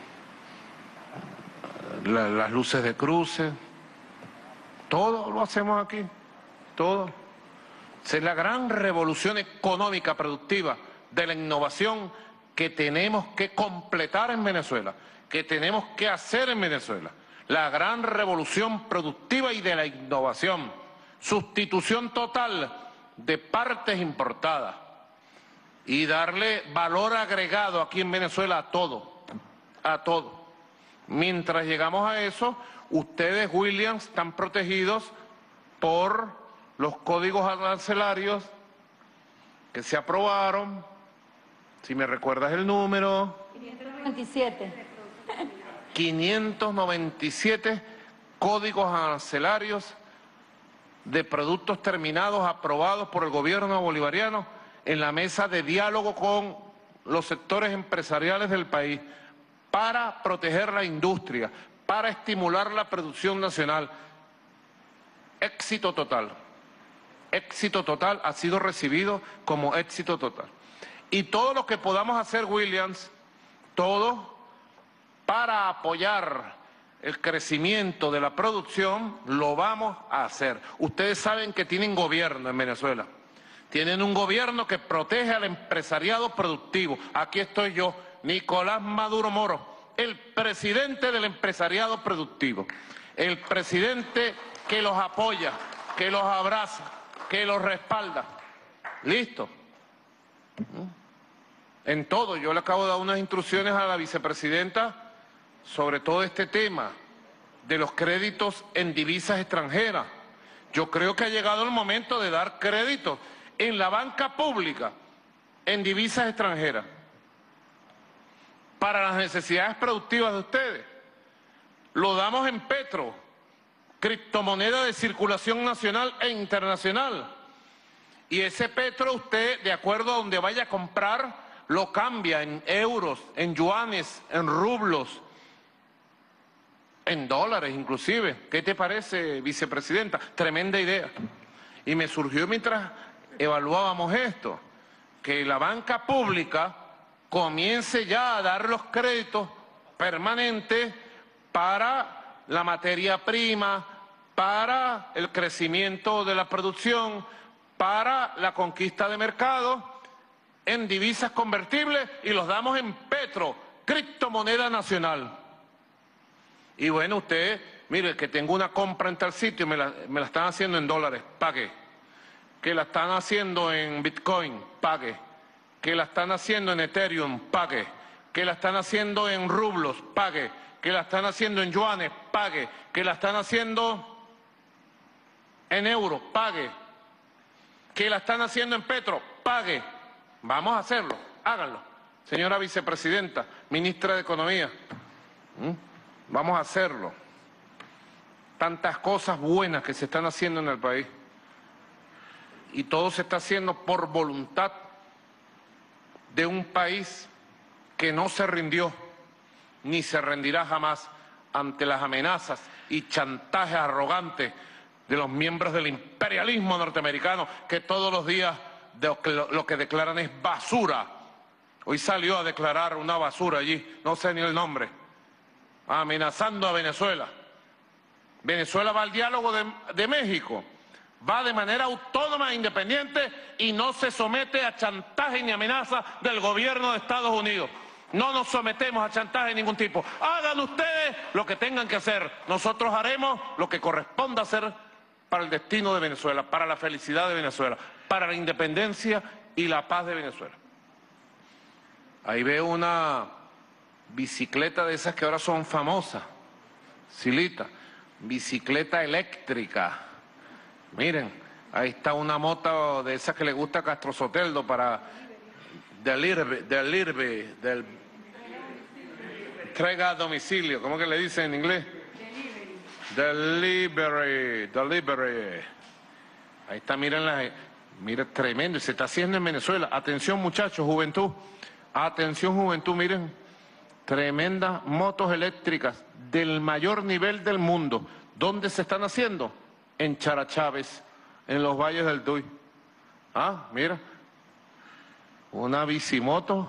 La, las luces de cruce, todo lo hacemos aquí, todo. Esa es la gran revolución económica productiva de la innovación que tenemos que completar en Venezuela, que tenemos que hacer en Venezuela. La gran revolución productiva y de la innovación. Sustitución total de partes importadas y darle valor agregado aquí en Venezuela a todo, a todo. Mientras llegamos a eso, ustedes, Williams, están protegidos por los códigos arancelarios que se aprobaron, si me recuerdas el número. quinientos noventa y siete. quinientos noventa y siete códigos arancelarios de productos terminados aprobados por el gobierno bolivariano en la mesa de diálogo con los sectores empresariales del país para proteger la industria, para estimular la producción nacional. Éxito total. Éxito total, ha sido recibido como éxito total. Y todo lo que podamos hacer, Williams, todo para apoyar el crecimiento de la producción, lo vamos a hacer. Ustedes saben que tienen gobierno en Venezuela. Tienen un gobierno que protege al empresariado productivo. Aquí estoy yo, Nicolás Maduro Moro, el presidente del empresariado productivo. El presidente que los apoya, que los abraza, que los respalda. ¿Listo? En todo, yo le acabo de dar unas instrucciones a la vicepresidenta sobre todo este tema de los créditos en divisas extranjeras. Yo creo que ha llegado el momento de dar créditos en la banca pública en divisas extranjeras para las necesidades productivas de ustedes. Lo damos en Petro, criptomoneda de circulación nacional e internacional. Y ese Petro usted, de acuerdo a donde vaya a comprar, lo cambia en euros, en yuanes, en rublos, en dólares inclusive. ¿Qué te parece, vicepresidenta? Tremenda idea. Y me surgió mientras evaluábamos esto, que la banca pública comience ya a dar los créditos permanentes para la materia prima, para el crecimiento de la producción, para la conquista de mercado en divisas convertibles, y los damos en Petro, criptomoneda nacional. Y bueno, usted, mire, que tengo una compra en tal sitio, me la, me la están haciendo en dólares, pague. Que la están haciendo en Bitcoin, pague. Que la están haciendo en Ethereum, pague. Que la están haciendo en rublos, pague. Que la están haciendo en yuanes, pague. Que la están haciendo en euros, pague. Que la están haciendo en petro, pague. Vamos a hacerlo, háganlo. Señora vicepresidenta, ministra de Economía, ¿Mm? vamos a hacerlo. Tantas cosas buenas que se están haciendo en el país. Y todo se está haciendo por voluntad de un país que no se rindió, ni se rendirá jamás ante las amenazas y chantajes arrogantes de los miembros del imperialismo norteamericano, que todos los días de lo que declaran es basura. Hoy salió a declarar una basura allí, no sé ni el nombre, amenazando a Venezuela. Venezuela va al diálogo de, de México, va de manera autónoma e independiente y no se somete a chantaje ni amenaza del gobierno de Estados Unidos. No nos sometemos a chantaje de ningún tipo. Hagan ustedes lo que tengan que hacer. Nosotros haremos lo que corresponda hacer para el destino de Venezuela, para la felicidad de Venezuela, para la independencia y la paz de Venezuela. Ahí veo una bicicleta de esas que ahora son famosas, Silita, bicicleta eléctrica. Miren, ahí está una moto de esas que le gusta a Castro Soteldo para delivery, delivery, del entrega a domicilio, ¿cómo que le dicen en inglés? Delivery, delivery. Ahí está, miren, la, miren, tremendo, y se está haciendo en Venezuela. Atención muchachos, juventud, atención juventud, miren, tremendas motos eléctricas del mayor nivel del mundo. ¿Dónde se están haciendo? En Chara Chávez, en los valles del Tuy. Ah, mira, una bicimoto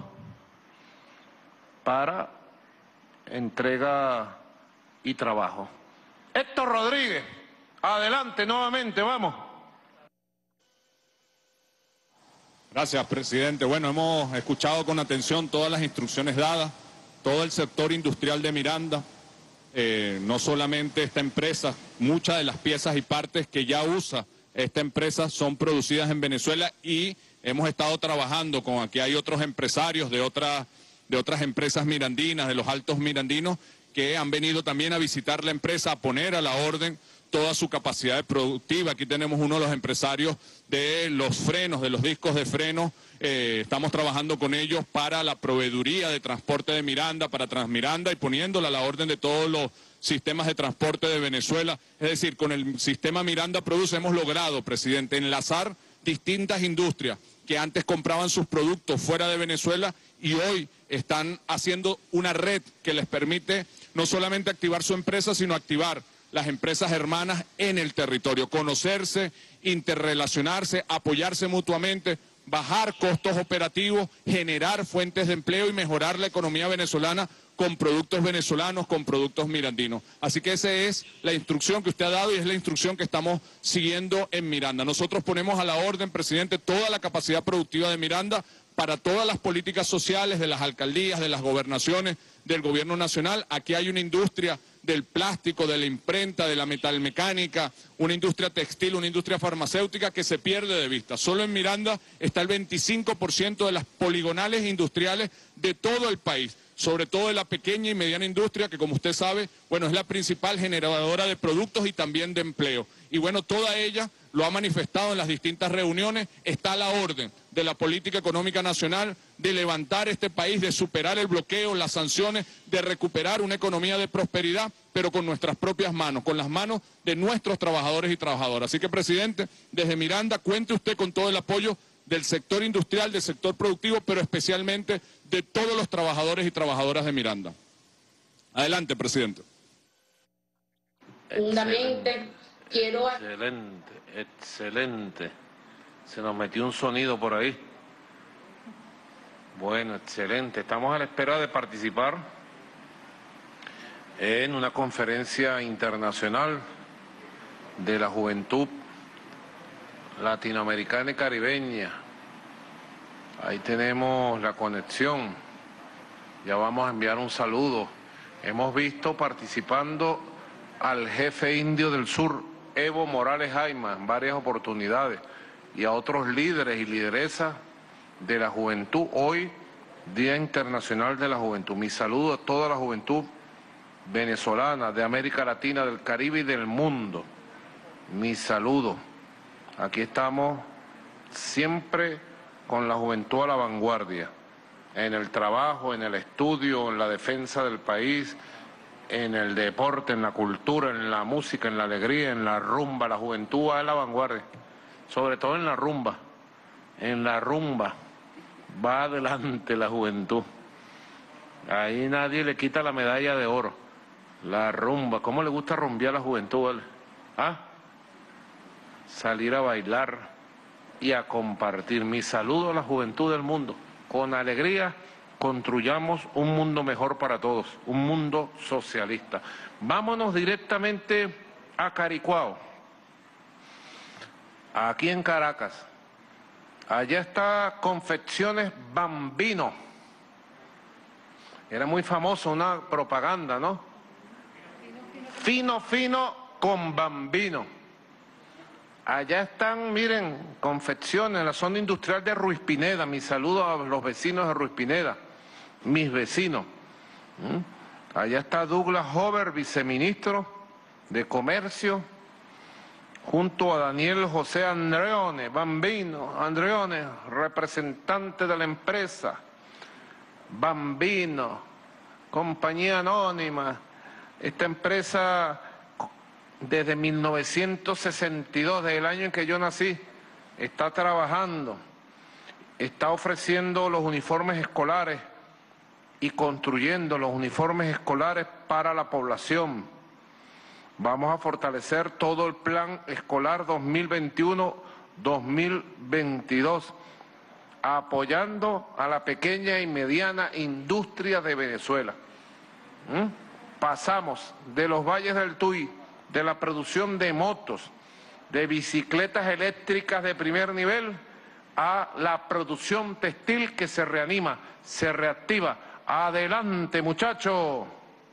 para entrega y trabajo. Héctor Rodríguez, adelante nuevamente, vamos. Gracias, presidente. Bueno, hemos escuchado con atención todas las instrucciones dadas, todo el sector industrial de Miranda, eh, no solamente esta empresa, muchas de las piezas y partes que ya usa esta empresa son producidas en Venezuela y hemos estado trabajando con, aquí hay otros empresarios de, otra, de otras empresas mirandinas, de los altos mirandinos, que han venido también a visitar la empresa, a poner a la orden toda su capacidad productiva. Aquí tenemos uno de los empresarios de los frenos, de los discos de freno. Eh, estamos trabajando con ellos para la proveeduría de transporte de Miranda, para Transmiranda y poniéndola a la orden de todos los sistemas de transporte de Venezuela. Es decir, con el sistema Miranda Produce hemos logrado, presidente, enlazar distintas industrias que antes compraban sus productos fuera de Venezuela y hoy están haciendo una red que les permite no solamente activar su empresa, sino activar las empresas hermanas en el territorio, conocerse, interrelacionarse, apoyarse mutuamente, bajar costos operativos, generar fuentes de empleo y mejorar la economía venezolana con productos venezolanos, con productos mirandinos. Así que esa es la instrucción que usted ha dado y es la instrucción que estamos siguiendo en Miranda. Nosotros ponemos a la orden, presidente, toda la capacidad productiva de Miranda para todas las políticas sociales de las alcaldías, de las gobernaciones, del gobierno nacional. Aquí hay una industria del plástico, de la imprenta, de la metalmecánica, una industria textil, una industria farmacéutica que se pierde de vista. Solo en Miranda está el veinticinco por ciento de las poligonales industriales de todo el país, sobre todo de la pequeña y mediana industria, que como usted sabe, bueno, es la principal generadora de productos y también de empleo. Y bueno, toda ella lo ha manifestado en las distintas reuniones, está a la orden de la política económica nacional, de levantar este país, de superar el bloqueo, las sanciones, de recuperar una economía de prosperidad, pero con nuestras propias manos, con las manos de nuestros trabajadores y trabajadoras. Así que, presidente, desde Miranda, cuente usted con todo el apoyo del sector industrial, del sector productivo, pero especialmente de todos los trabajadores y trabajadoras de Miranda. Adelante, presidente. Segundamente, quiero... Excelente, excelente. Se nos metió un sonido por ahí. Bueno, excelente. Estamos a la espera de participar en una conferencia internacional de la juventud latinoamericana y caribeña. Ahí tenemos la conexión. Ya vamos a enviar un saludo. Hemos visto participando al jefe indio del sur, Evo Morales Jaima, en varias oportunidades, y a otros líderes y lideresas de la juventud, hoy Día Internacional de la Juventud. Mi saludo a toda la juventud venezolana, de América Latina, del Caribe y del mundo. Mi saludo. Aquí estamos siempre con la juventud a la vanguardia, en el trabajo, en el estudio, en la defensa del país, en el deporte, en la cultura, en la música, en la alegría, en la rumba. La juventud va a la vanguardia, sobre todo en la rumba. En la rumba va adelante la juventud. Ahí nadie le quita la medalla de oro. La rumba, ¿cómo le gusta rumbear a la juventud, vale? ¿Ah? Salir a bailar y a compartir. Mi saludo a la juventud del mundo. Con alegría construyamos un mundo mejor para todos, un mundo socialista. Vámonos directamente a Caricuao, aquí en Caracas. Allá está Confecciones Bambino. Era muy famoso, una propaganda, ¿no? Fino, fino con Bambino. Allá están, miren, confecciones en la zona industrial de Ruiz Pineda. Mi saludo a los vecinos de Ruiz Pineda, mis vecinos. ¿Mm? Allá está Douglas Hover, viceministro de Comercio, junto a Daniel José Andreone, Bambino, Andreone, representante de la empresa, Bambino, compañía anónima. Esta empresa, desde mil novecientos sesenta y dos, desde el año en que yo nací, está trabajando, está ofreciendo los uniformes escolares y construyendo los uniformes escolares para la población. Vamos a fortalecer todo el plan escolar dos mil veintiuno dos mil veintidós, apoyando a la pequeña y mediana industria de Venezuela. ¿Mm? Pasamos de los valles del Tuy, de la producción de motos, de bicicletas eléctricas de primer nivel, a la producción textil que se reanima, se reactiva. Adelante, muchachos.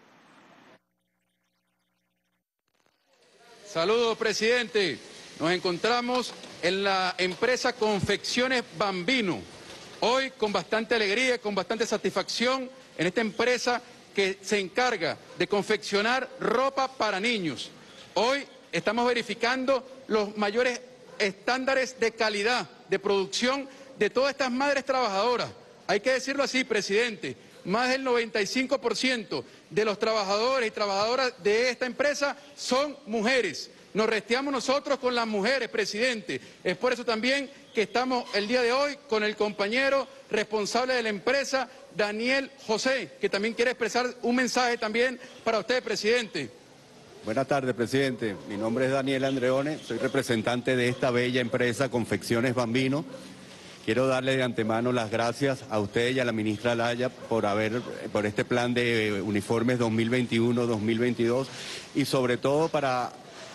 Saludos, presidente. Nos encontramos en la empresa Confecciones Bambino. Hoy con bastante alegría, con bastante satisfacción en esta empresa que se encarga de confeccionar ropa para niños. Hoy estamos verificando los mayores estándares de calidad, de producción de todas estas madres trabajadoras. Hay que decirlo así, presidente, más del noventa y cinco por ciento de los trabajadores y trabajadoras de esta empresa son mujeres. Nos resteamos nosotros con las mujeres, presidente. Es por eso también que estamos el día de hoy con el compañero responsable de la empresa, Daniel José, que también quiere expresar un mensaje también para usted, presidente. Buenas tardes, presidente. Mi nombre es Daniel Andreone, soy representante de esta bella empresa Confecciones Bambino. Quiero darle de antemano las gracias a usted y a la ministra Laya por haber, por este plan de uniformes dos mil veintiuno dos mil veintidós y sobre todo para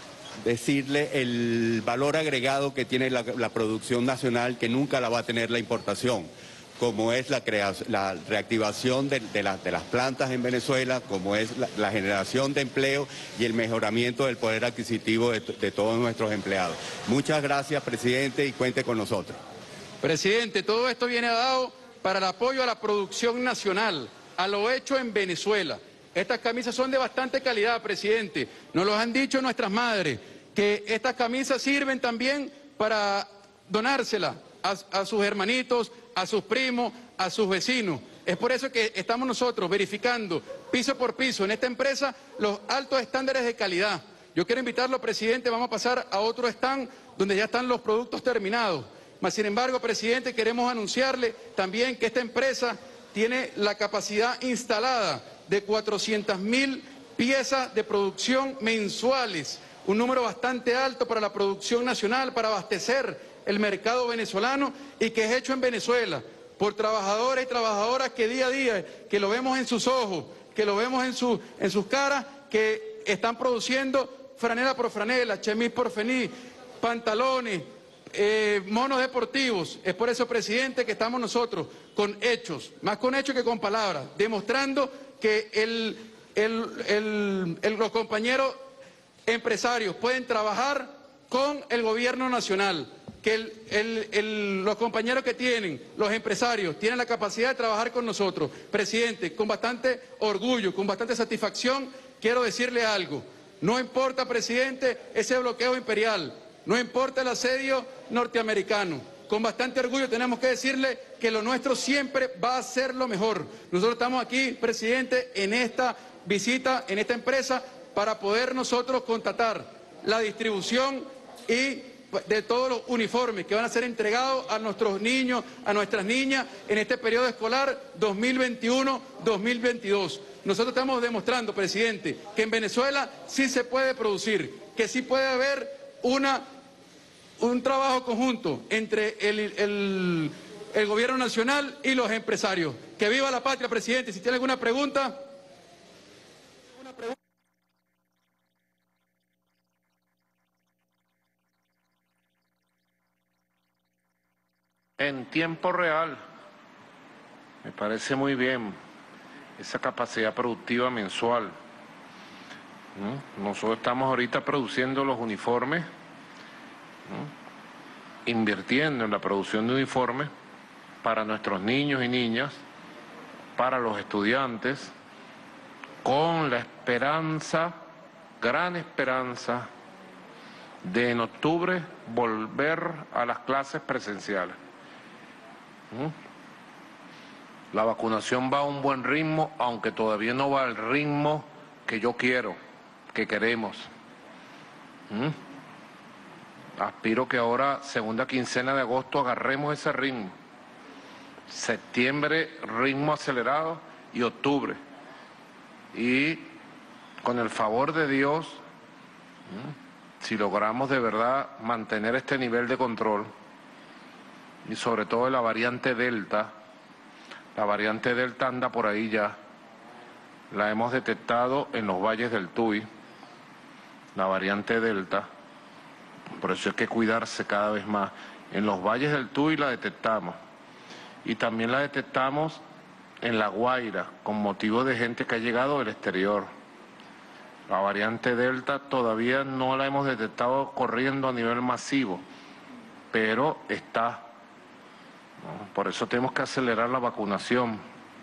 decirle el valor agregado que tiene la, la producción nacional, que nunca la va a tener la importación, como es la, creación, la reactivación de, de, la, de las plantas en Venezuela, como es la, la generación de empleo y el mejoramiento del poder adquisitivo de, de todos nuestros empleados. Muchas gracias, presidente, y cuente con nosotros. Presidente, todo esto viene dado para el apoyo a la producción nacional, a lo hecho en Venezuela. Estas camisas son de bastante calidad, presidente. Nos lo han dicho nuestras madres, que estas camisas sirven también para donárselas a, a sus hermanitos, a sus primos, a sus vecinos. Es por eso que estamos nosotros verificando piso por piso en esta empresa los altos estándares de calidad. Yo quiero invitarlo, presidente, vamos a pasar a otro stand donde ya están los productos terminados. Mas, sin embargo, presidente, queremos anunciarle también que esta empresa tiene la capacidad instalada de cuatrocientas mil piezas de producción mensuales, un número bastante alto para la producción nacional, para abastecer el mercado venezolano y que es hecho en Venezuela por trabajadores y trabajadoras que día a día, que lo vemos en sus ojos, que lo vemos en, su, en sus caras, que están produciendo franela por franela, chemis por chemis, pantalones, Eh, monos deportivos. Es por eso, presidente, que estamos nosotros con hechos, más con hechos que con palabras, demostrando que el, el, el, el, los compañeros empresarios pueden trabajar con el gobierno nacional, que el, el, el, los compañeros que tienen, los empresarios, tienen la capacidad de trabajar con nosotros. Presidente, con bastante orgullo, con bastante satisfacción, quiero decirle algo. No importa, presidente, ese bloqueo imperial. No importa el asedio norteamericano. Con bastante orgullo tenemos que decirle que lo nuestro siempre va a ser lo mejor. Nosotros estamos aquí, presidente, en esta visita, en esta empresa, para poder nosotros contratar la distribución y de todos los uniformes que van a ser entregados a nuestros niños, a nuestras niñas, en este periodo escolar dos mil veintiuno dos mil veintidós. Nosotros estamos demostrando, presidente, que en Venezuela sí se puede producir, que sí puede haber una... un trabajo conjunto entre el, el, el gobierno nacional y los empresarios. Que viva la patria, presidente. Si tiene alguna pregunta... Una pregunta. En tiempo real, me parece muy bien esa capacidad productiva mensual. ¿Mm? Nosotros estamos ahorita produciendo los uniformes, ¿no? Invirtiendo en la producción de uniformes para nuestros niños y niñas, para los estudiantes, con la esperanza, gran esperanza, de en octubre volver a las clases presenciales. ¿Mm? La vacunación va a un buen ritmo, aunque todavía no va al ritmo que yo quiero, que queremos. ¿Mm? Aspiro que ahora, segunda quincena de agosto, agarremos ese ritmo. Septiembre, ritmo acelerado, y octubre. Y con el favor de Dios, si logramos de verdad mantener este nivel de control, y sobre todo la variante Delta, la variante Delta anda por ahí ya, la hemos detectado en los valles del Tuy, la variante Delta. Por eso hay que cuidarse cada vez más. En los valles del Tuy la detectamos. Y también la detectamos en La Guaira, con motivo de gente que ha llegado del exterior. La variante Delta todavía no la hemos detectado corriendo a nivel masivo, pero está. ¿No? Por eso tenemos que acelerar la vacunación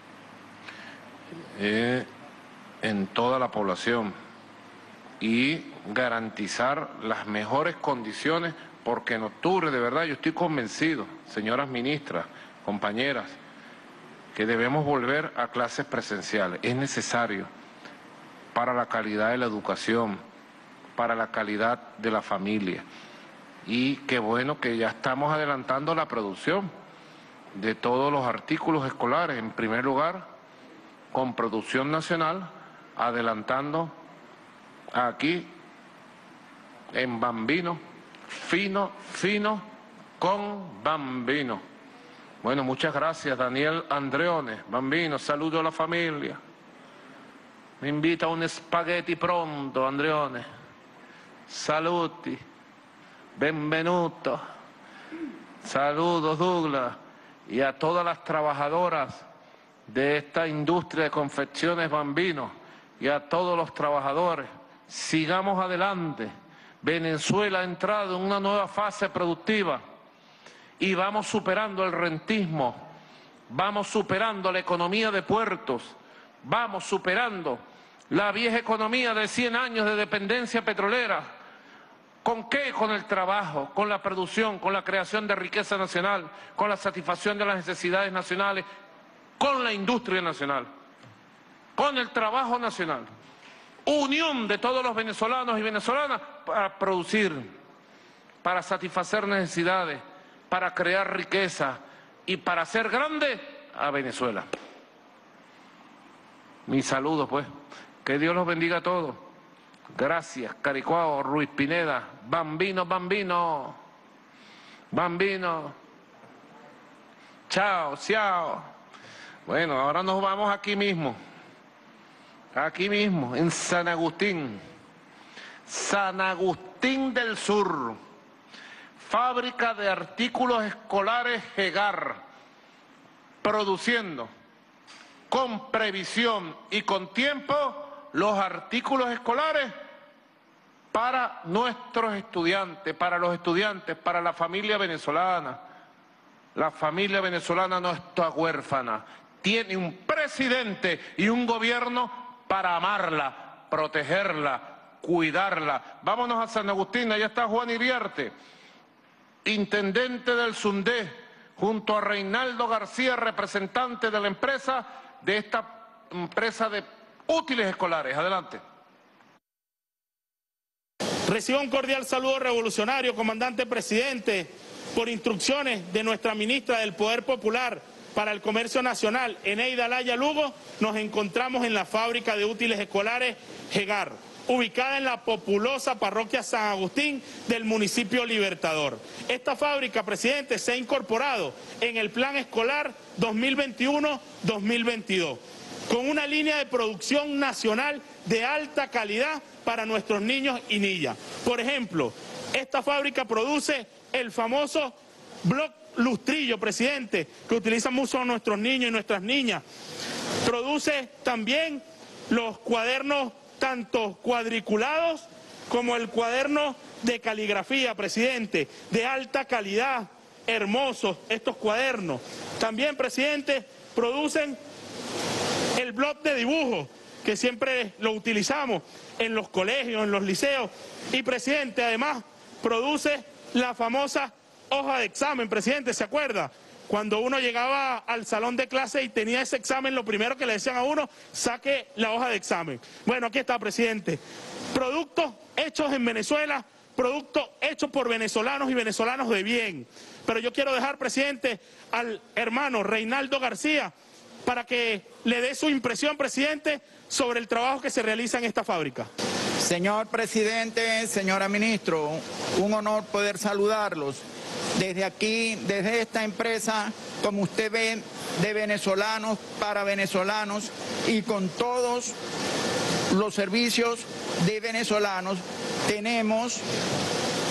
eh, en toda la población y garantizar las mejores condiciones, porque en octubre, de verdad, yo estoy convencido, señoras ministras, compañeras, que debemos volver a clases presenciales. Es necesario para la calidad de la educación, para la calidad de la familia. Y qué bueno que ya estamos adelantando la producción de todos los artículos escolares, en primer lugar, con producción nacional, adelantando aquí en Bambino, fino, fino, con Bambino. Bueno, muchas gracias, Daniel Andreone. Bambino, saludo a la familia. Mi invita a un spaghetti pronto, Andreone. Saluti. Benvenuto. Saludos, Douglas. Y a todas las trabajadoras de esta industria de confecciones Bambino y a todos los trabajadores. Sigamos adelante. Venezuela ha entrado en una nueva fase productiva y vamos superando el rentismo, vamos superando la economía de puertos, vamos superando la vieja economía de cien años de dependencia petrolera. ¿Con qué? Con el trabajo, con la producción, con la creación de riqueza nacional, con la satisfacción de las necesidades nacionales, con la industria nacional, con el trabajo nacional. Unión de todos los venezolanos y venezolanas para producir, para satisfacer necesidades, para crear riqueza y para hacer grande a Venezuela. Mis saludos, pues. Que Dios los bendiga a todos. Gracias, Caricuao, Ruiz Pineda, Bambino, Bambino, Bambino. Chao, chao. Bueno, ahora nos vamos aquí mismo. Aquí mismo, en San Agustín, San Agustín del Sur, fábrica de artículos escolares Hegar, produciendo con previsión y con tiempo los artículos escolares para nuestros estudiantes, para los estudiantes, para la familia venezolana. La familia venezolana no está huérfana, tiene un presidente y un gobierno para amarla, protegerla, cuidarla. Vámonos a San Agustín, allá está Juan Iriarte, intendente del Sundé, junto a Reinaldo García, representante de la empresa, de esta empresa de útiles escolares. Adelante. Reciba un cordial saludo revolucionario, comandante presidente, por instrucciones de nuestra ministra del Poder Popular para el Comercio Nacional, Eneida Laya Lugo. Nos encontramos en la fábrica de útiles escolares Hegar, ubicada en la populosa parroquia San Agustín del municipio Libertador. Esta fábrica, presidente, se ha incorporado en el Plan Escolar dos mil veintiuno dos mil veintidós, con una línea de producción nacional de alta calidad para nuestros niños y niñas. Por ejemplo, esta fábrica produce el famoso bloc lustrillo, presidente, que utilizan mucho nuestros niños y nuestras niñas. Produce también los cuadernos tanto cuadriculados como el cuaderno de caligrafía, presidente, de alta calidad, hermosos estos cuadernos. También, presidente, producen el bloc de dibujo, que siempre lo utilizamos en los colegios, en los liceos. Y, presidente, además, produce la famosa hoja de examen, presidente, ¿se acuerda? Cuando uno llegaba al salón de clase y tenía ese examen, lo primero que le decían a uno, saque la hoja de examen. Bueno, aquí está, presidente. Productos hechos en Venezuela, productos hechos por venezolanos y venezolanos de bien. Pero yo quiero dejar, presidente, al hermano Reinaldo García para que le dé su impresión, presidente, sobre el trabajo que se realiza en esta fábrica. Señor presidente, señora ministro, un honor poder saludarlos. Desde aquí, desde esta empresa, como usted ve, de venezolanos para venezolanos y con todos los servicios de venezolanos, tenemos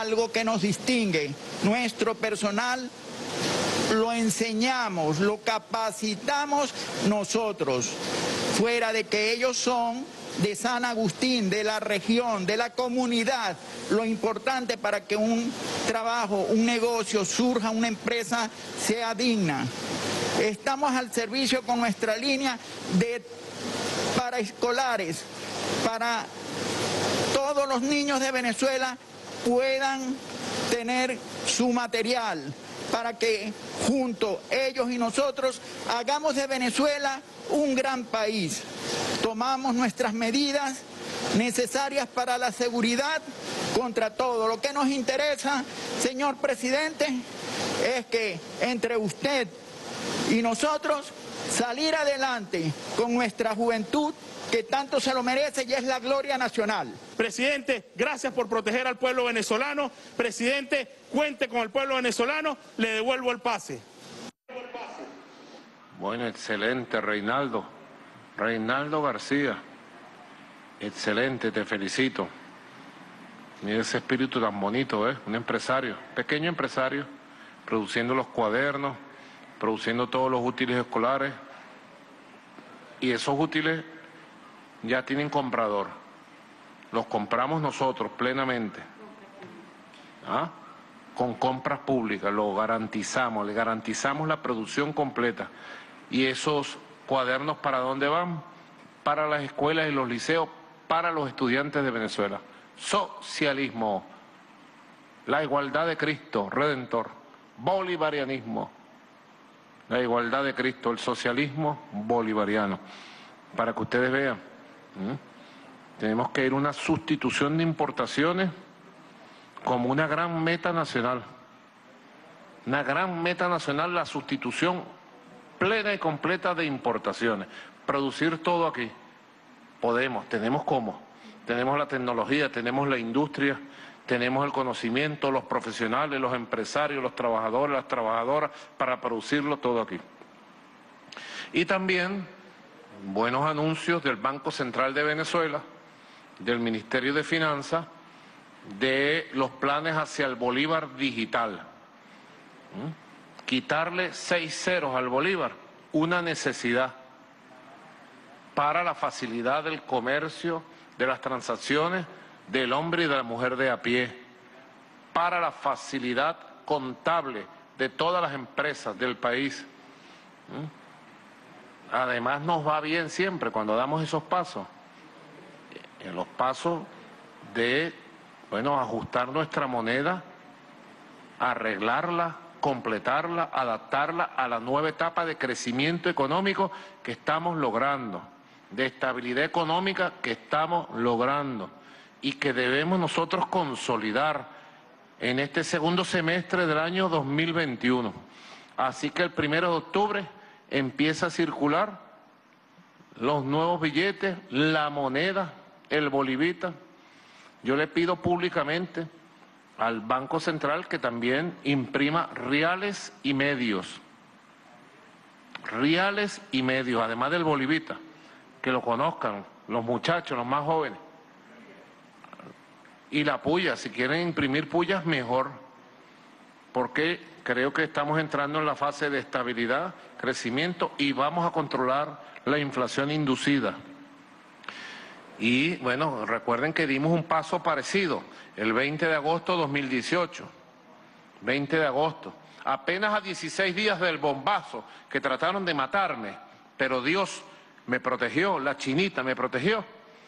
algo que nos distingue. Nuestro personal lo enseñamos, lo capacitamos nosotros, fuera de que ellos son de San Agustín, de la región, de la comunidad. Lo importante para que un trabajo, un negocio surja, una empresa sea digna. Estamos al servicio con nuestra línea de paraescolares, para todos los niños de Venezuela puedan tener su material, para que junto ellos y nosotros hagamos de Venezuela un gran país. Tomamos nuestras medidas necesarias para la seguridad contra todo. Lo que nos interesa, señor presidente, es que entre usted y nosotros salir adelante con nuestra juventud, que tanto se lo merece y es la gloria nacional. Presidente, gracias por proteger al pueblo venezolano. Presidente, cuente con el pueblo venezolano, le devuelvo el pase. Bueno, excelente, Reinaldo. Reinaldo García, excelente, te felicito. Mira ese espíritu tan bonito, ¿eh? Un empresario, pequeño empresario, produciendo los cuadernos, produciendo todos los útiles escolares. Y esos útiles ya tienen comprador. Los compramos nosotros plenamente. ¿Ah? Con compras públicas, lo garantizamos, le garantizamos la producción completa. Y esos cuadernos, ¿para dónde van? Para las escuelas y los liceos, para los estudiantes de Venezuela. Socialismo, la igualdad de Cristo, Redentor, bolivarianismo, la igualdad de Cristo, el socialismo bolivariano. Para que ustedes vean, ¿eh? Tenemos que ir a una sustitución de importaciones como una gran meta nacional. Una gran meta nacional, la sustitución plena y completa de importaciones. Producir todo aquí. Podemos, tenemos cómo. Tenemos la tecnología, tenemos la industria, tenemos el conocimiento, los profesionales, los empresarios, los trabajadores, las trabajadoras, para producirlo todo aquí. Y también buenos anuncios del Banco Central de Venezuela, del Ministerio de Finanzas, de los planes hacia el Bolívar digital. ¿Mm? Quitarle seis ceros al Bolívar, una necesidad para la facilidad del comercio, de las transacciones del hombre y de la mujer de a pie, para la facilidad contable de todas las empresas del país. ¿Mm? Además nos va bien siempre cuando damos esos pasos, en los pasos de, bueno, ajustar nuestra moneda, arreglarla, completarla, adaptarla a la nueva etapa de crecimiento económico que estamos logrando, de estabilidad económica que estamos logrando y que debemos nosotros consolidar en este segundo semestre del año dos mil veintiuno. Así que el primero de octubre empieza a circular los nuevos billetes, la moneda, el bolivita. Yo le pido públicamente al Banco Central que también imprima reales y medios. Reales y medios, además del bolivita, que lo conozcan los muchachos, los más jóvenes. Y la puya, si quieren imprimir puyas, mejor, porque creo que estamos entrando en la fase de estabilidad, crecimiento y vamos a controlar la inflación inducida. Y bueno, recuerden que dimos un paso parecido el veinte de agosto de dos mil dieciocho, veinte de agosto, apenas a dieciséis días del bombazo que trataron de matarme, pero Dios me protegió, la chinita me protegió.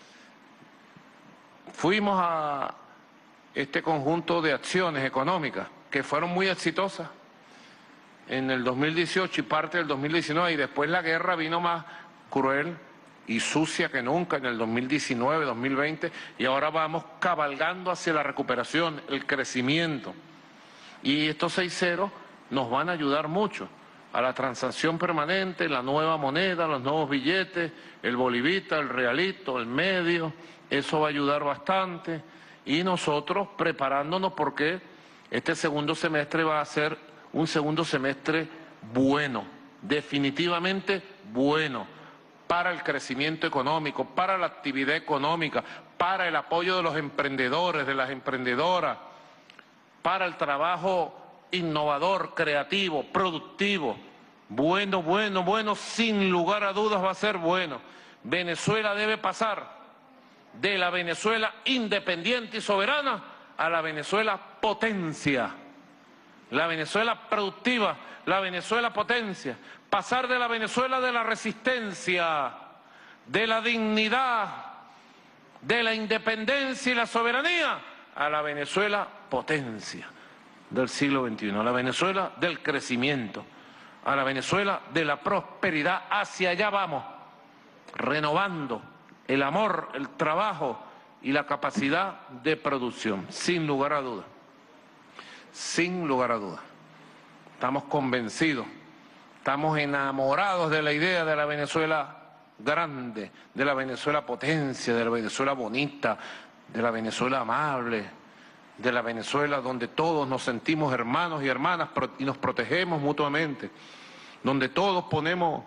Fuimos a este conjunto de acciones económicas que fueron muy exitosas en el dos mil dieciocho y parte del dos mil diecinueve, y después la guerra vino más cruel y sucia que nunca en el dos mil diecinueve, dos mil veinte, y ahora vamos cabalgando hacia la recuperación, el crecimiento. Y estos seis ceros nos van a ayudar mucho a la transacción permanente, la nueva moneda, los nuevos billetes, el bolivita, el realito, el medio, eso va a ayudar bastante. Y nosotros preparándonos porque este segundo semestre va a ser un segundo semestre bueno, definitivamente bueno, para el crecimiento económico, para la actividad económica, para el apoyo de los emprendedores, de las emprendedoras, para el trabajo innovador, creativo, productivo. Bueno, bueno, bueno, sin lugar a dudas va a ser bueno. Venezuela debe pasar de la Venezuela independiente y soberana a la Venezuela potencia. La Venezuela productiva, la Venezuela potencia. Pasar de la Venezuela de la resistencia, de la dignidad, de la independencia y la soberanía, a la Venezuela potencia del siglo veintiuno, a la Venezuela del crecimiento, a la Venezuela de la prosperidad. Hacia allá vamos, renovando el amor, el trabajo y la capacidad de producción, sin lugar a dudas, sin lugar a dudas. Estamos convencidos, estamos enamorados de la idea de la Venezuela grande, de la Venezuela potencia, de la Venezuela bonita, de la Venezuela amable, de la Venezuela donde todos nos sentimos hermanos y hermanas y nos protegemos mutuamente, donde todos ponemos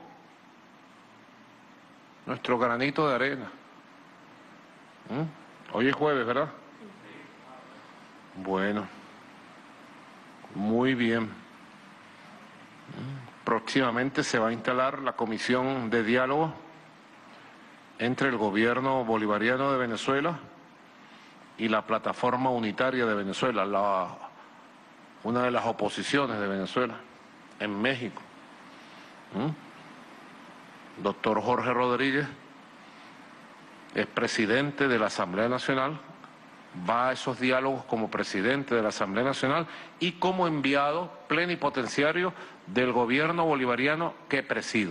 nuestro granito de arena. ¿Mm? Hoy es jueves, ¿verdad? Bueno, muy bien. ¿Mm? Próximamente se va a instalar la comisión de diálogo entre el gobierno bolivariano de Venezuela y la plataforma unitaria de Venezuela, la, una de las oposiciones de Venezuela en México. ¿Mm? Doctor Jorge Rodríguez es presidente de la Asamblea Nacional, va a esos diálogos como presidente de la Asamblea Nacional y como enviado plenipotenciario del gobierno bolivariano que presido.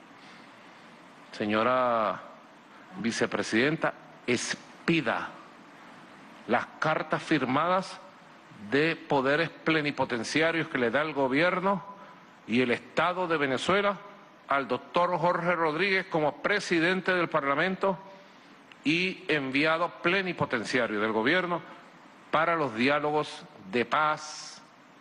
Señora vicepresidenta, expida las cartas firmadas de poderes plenipotenciarios que le da el gobierno y el Estado de Venezuela al doctor Jorge Rodríguez como presidente del Parlamento y enviado plenipotenciario del gobierno para los diálogos de paz,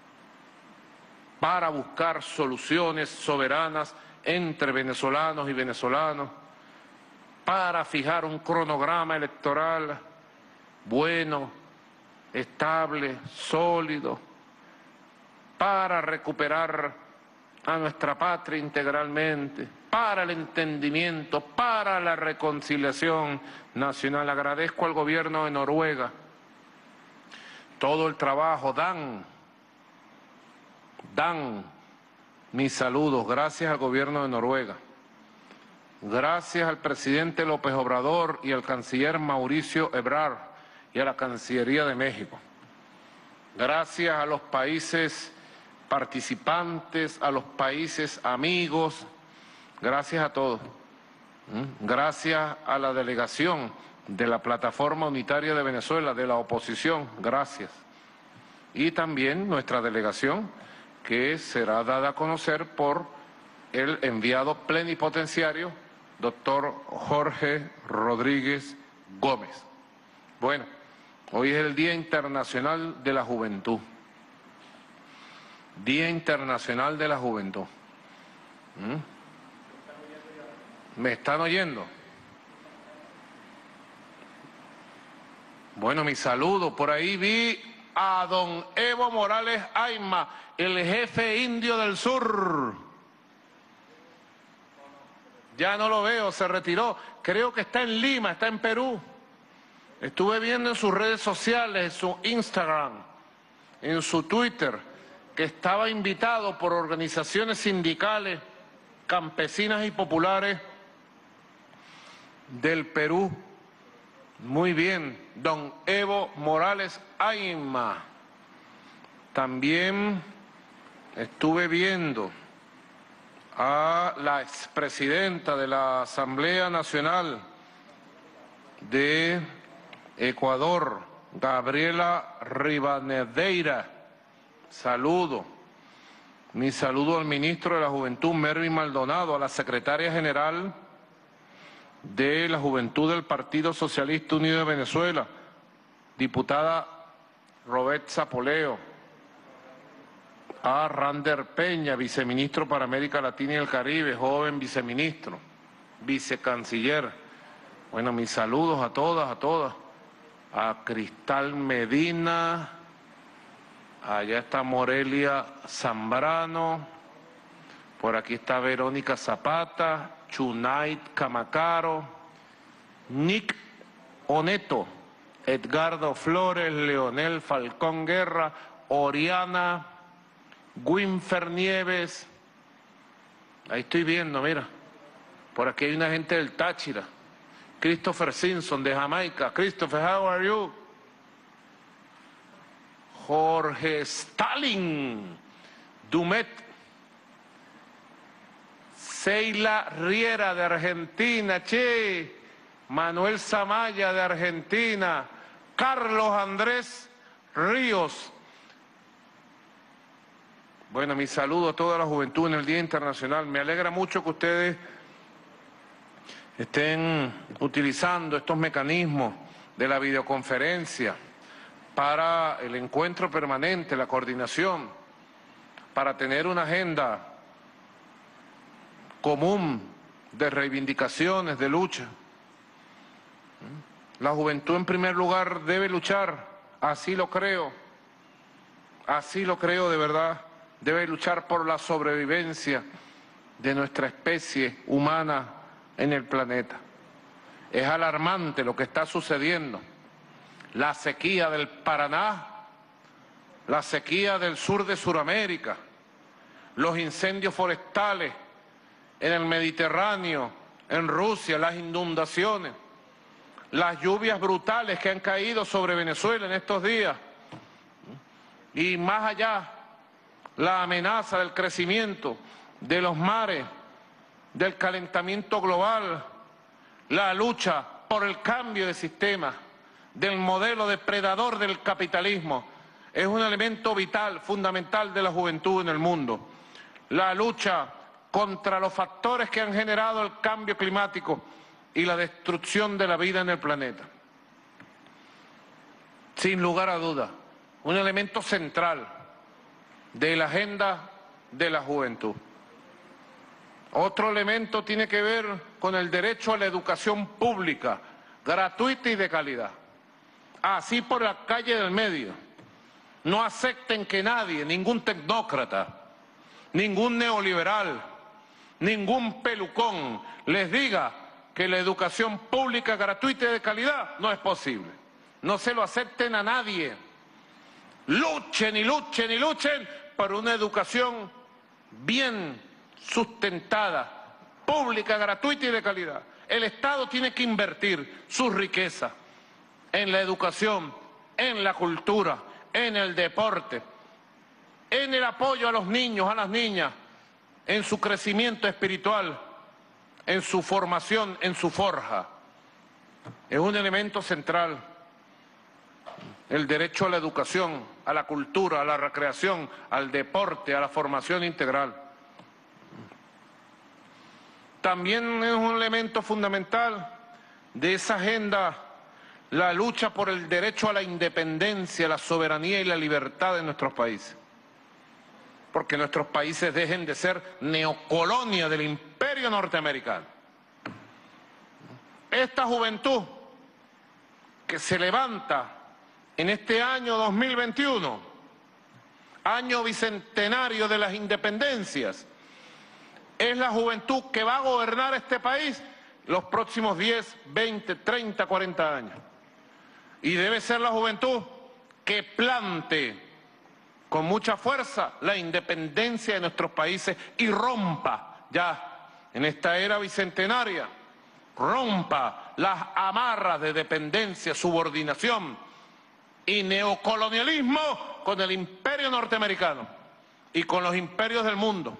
para buscar soluciones soberanas entre venezolanos y venezolanos, para fijar un cronograma electoral bueno, estable, sólido, para recuperar a nuestra patria integralmente, para el entendimiento, para la reconciliación nacional. Agradezco al gobierno de Noruega todo el trabajo. Dan, dan mis saludos. Gracias al gobierno de Noruega. Gracias al presidente López Obrador y al canciller Mauricio Ebrard y a la Cancillería de México. Gracias a los países participantes, a los países amigos, gracias a todos. Gracias a la delegación de la Plataforma Unitaria de Venezuela, de la oposición, gracias. Y también nuestra delegación, que será dada a conocer por el enviado plenipotenciario, doctor Jorge Rodríguez Gómez. Bueno, hoy es el Día Internacional de la Juventud. Día Internacional de la Juventud. ¿Mm? ¿Me están oyendo? Bueno, mi saludo. Por ahí vi a don Evo Morales Ayma, el jefe indio del sur. Ya no lo veo, se retiró. Creo que está en Lima, está en Perú. Estuve viendo en sus redes sociales, en su Instagram, en su Twitter, que estaba invitado por organizaciones sindicales, campesinas y populares del Perú. Muy bien, don Evo Morales Ayma. También estuve viendo a la expresidenta de la Asamblea Nacional de Ecuador, Gabriela Rivadeneira. Saludo. Mi saludo al ministro de la Juventud, Mervin Maldonado, a la secretaria general de la Juventud del Partido Socialista Unido de Venezuela, diputada Robert Zapoleo, a Rander Peña, viceministro para América Latina y el Caribe, joven viceministro, vicecanciller. Bueno, mis saludos a todas, a todas, a Cristal Medina, Allá está Morelia Zambrano. Por aquí está Verónica Zapata, Chunait Camacaro, Nick Oneto, Edgardo Flores, Leonel Falcón Guerra, Oriana, Winfer Nieves. Ahí estoy viendo, mira. Por aquí hay una gente del Táchira. Christopher Simpson de Jamaica. Christopher, how are you? Jorge Stalin, Dumet. Seila Riera de Argentina, che. Manuel Zamaya de Argentina. Carlos Andrés Ríos. Bueno, mi saludo a toda la juventud en el Día Internacional. Me alegra mucho que ustedes estén utilizando estos mecanismos de la videoconferencia para el encuentro permanente, la coordinación, para tener una agenda común de reivindicaciones, de lucha. La juventud en primer lugar debe luchar, así lo creo, así lo creo de verdad, debe luchar por la sobrevivencia de nuestra especie humana en el planeta. Es alarmante lo que está sucediendo. La sequía del Paraná, la sequía del sur de Sudamérica, los incendios forestales en el Mediterráneo, en Rusia, las inundaciones, las lluvias brutales que han caído sobre Venezuela en estos días, y más allá, la amenaza del crecimiento de los mares, del calentamiento global, la lucha por el cambio de sistema, del modelo depredador del capitalismo, es un elemento vital, fundamental de la juventud en el mundo. La lucha contra los factores que han generado el cambio climático y la destrucción de la vida en el planeta. Sin lugar a dudas, un elemento central de la agenda de la juventud. Otro elemento tiene que ver con el derecho a la educación pública, gratuita y de calidad. Así por la calle del medio. No acepten que nadie, ningún tecnócrata, ningún neoliberal, ningún pelucón les diga que la educación pública gratuita y de calidad no es posible. No se lo acepten a nadie. Luchen y luchen y luchen por una educación bien sustentada, pública, gratuita y de calidad. El Estado tiene que invertir su riqueza en la educación, en la cultura, en el deporte, en el apoyo a los niños, a las niñas, en su crecimiento espiritual, en su formación, en su forja. Es un elemento central. El derecho a la educación, a la cultura, a la recreación, al deporte, a la formación integral. También es un elemento fundamental de esa agenda la lucha por el derecho a la independencia, la soberanía y la libertad de nuestros países. Porque nuestros países dejen de ser neocolonia del imperio norteamericano. Esta juventud que se levanta en este año dos mil veintiuno, año bicentenario de las independencias, es la juventud que va a gobernar este país los próximos diez, veinte, treinta, cuarenta años. Y debe ser la juventud que plante con mucha fuerza la independencia de nuestros países y rompa ya en esta era bicentenaria, rompa las amarras de dependencia, subordinación y neocolonialismo con el imperio norteamericano y con los imperios del mundo,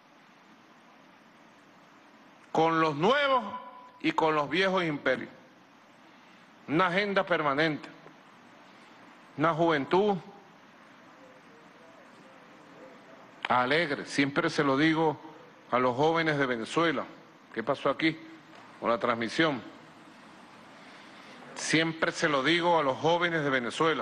con los nuevos y con los viejos imperios. Una agenda permanente, una juventud alegre. Siempre se lo digo a los jóvenes de Venezuela. ¿Qué pasó aquí con la transmisión? Siempre se lo digo a los jóvenes de Venezuela.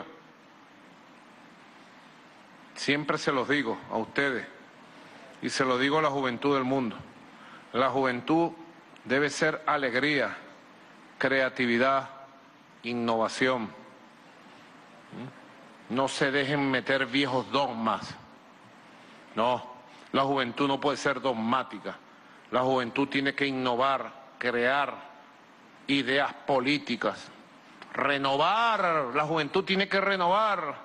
Siempre se los digo a ustedes y se lo digo a la juventud del mundo. La juventud debe ser alegría, creatividad, innovación. No se dejen meter viejos dogmas. No, la juventud no puede ser dogmática. La juventud tiene que innovar, crear ideas políticas, renovar. La juventud tiene que renovar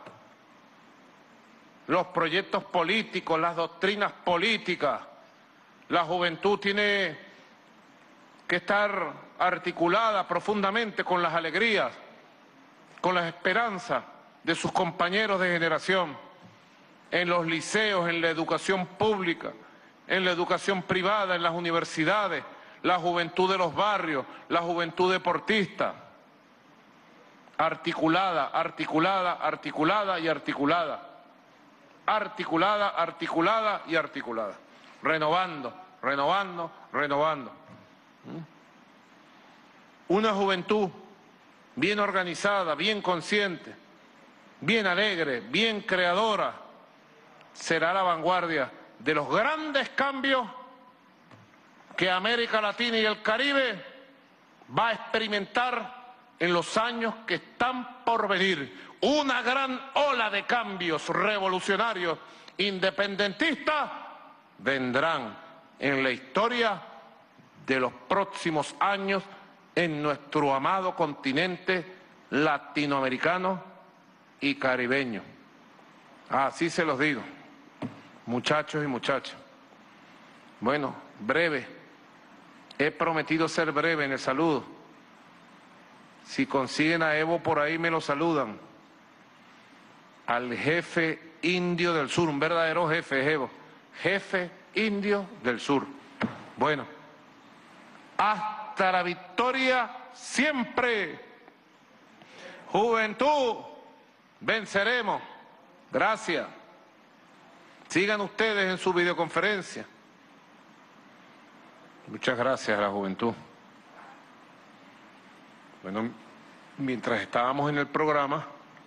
los proyectos políticos, las doctrinas políticas. La juventud tiene que estar articulada profundamente con las alegrías, con las esperanzas de sus compañeros de generación, en los liceos, en la educación pública, en la educación privada, en las universidades, la juventud de los barrios, la juventud deportista, articulada, articulada, articulada y articulada, articulada, articulada y articulada, renovando, renovando, renovando. Una juventud bien organizada, bien consciente, bien alegre, bien creadora, será la vanguardia de los grandes cambios que América Latina y el Caribe va a experimentar en los años que están por venir. Una gran ola de cambios revolucionarios independentistas vendrán en la historia de los próximos años en nuestro amado continente latinoamericano y caribeño. Así se los digo, muchachos y muchachas. Bueno, breve. He prometido ser breve en el saludo. Si consiguen a Evo por ahí me lo saludan. Al jefe indio del sur, un verdadero jefe, Evo. Jefe indio del sur. Bueno, hasta la victoria siempre. Juventud, venceremos. Gracias. Sigan ustedes en su videoconferencia. Muchas gracias a la juventud. Bueno, mientras estábamos en el programa,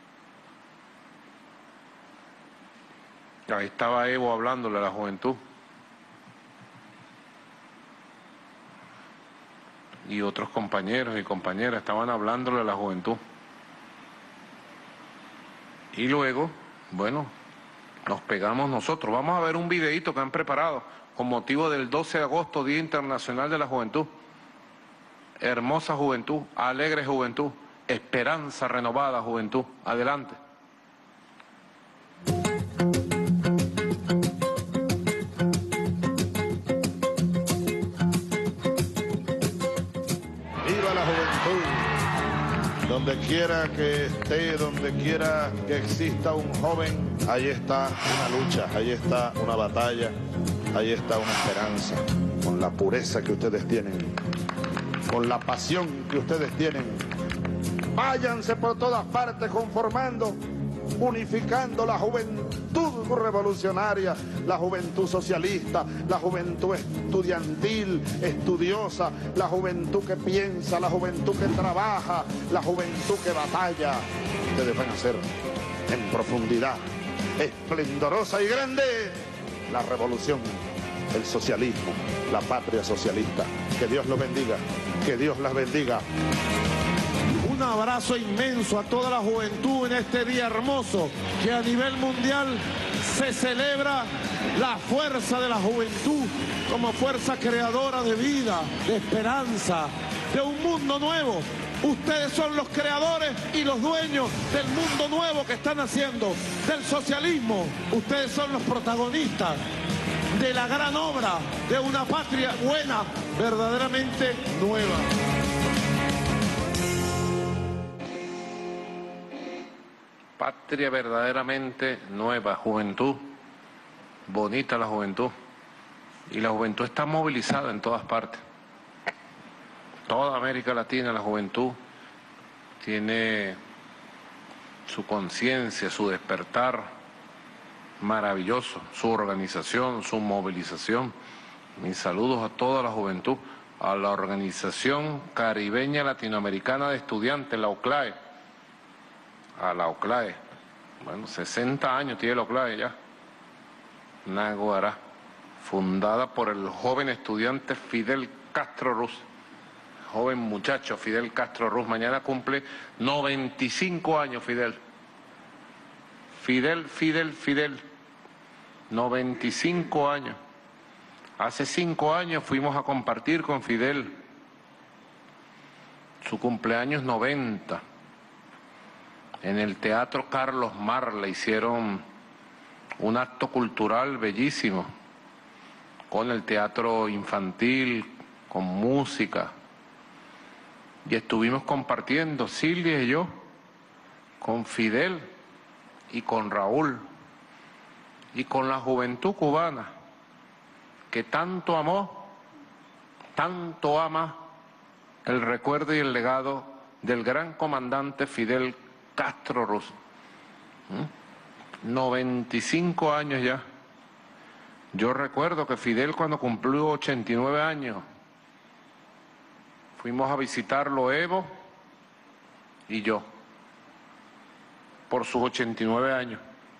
ahí estaba Evo hablándole a la juventud. Y otros compañeros y compañeras estaban hablándole a la juventud. Y luego, bueno, nos pegamos nosotros. Vamos a ver un videíto que han preparado con motivo del doce de agosto, Día Internacional de la Juventud. Hermosa juventud, alegre juventud, esperanza renovada juventud. Adelante. ¡Viva la juventud! Donde quiera que esté, donde quiera que exista un joven, ahí está una lucha, ahí está una batalla, ahí está una esperanza. Con la pureza que ustedes tienen, con la pasión que ustedes tienen, váyanse por todas partes conformando, unificando la juventud revolucionaria, la juventud socialista, la juventud estudiantil, estudiosa, la juventud que piensa, la juventud que trabaja, la juventud que batalla. Ustedes van a ser en profundidad, esplendorosa y grande, la revolución, el socialismo, la patria socialista. Que Dios los bendiga, que Dios las bendiga. Un abrazo inmenso a toda la juventud en este día hermoso que a nivel mundial se celebra la fuerza de la juventud como fuerza creadora de vida, de esperanza, de un mundo nuevo. Ustedes son los creadores y los dueños del mundo nuevo que están haciendo, del socialismo. Ustedes son los protagonistas de la gran obra de una patria buena, verdaderamente nueva. Patria verdaderamente nueva, juventud, bonita la juventud. Y la juventud está movilizada en todas partes. Toda América Latina, la juventud tiene su conciencia, su despertar maravilloso, su organización, su movilización. Mis saludos a toda la juventud, a la Organización Caribeña Latinoamericana de Estudiantes, la O C L A E, a la O C L A E. Bueno, sesenta años tiene la O C L A E ya. Naguará, fundada por el joven estudiante Fidel Castro Ruz. Joven muchacho Fidel Castro Ruz, mañana cumple noventa y cinco años Fidel. Fidel, Fidel, Fidel. noventa y cinco años. Hace cinco años fuimos a compartir con Fidel su cumpleaños noventa. En el Teatro Carlos Mar le hicieron un acto cultural bellísimo, con el teatro infantil, con música. Y estuvimos compartiendo, Silvia y yo, con Fidel y con Raúl y con la juventud cubana, que tanto amó, tanto ama el recuerdo y el legado del gran comandante Fidel Castro Ruz. ¿Mm? noventa y cinco años ya. Yo recuerdo que Fidel, cuando cumplió ochenta y nueve años, fuimos a visitarlo Evo y yo, por sus ochenta y nueve años.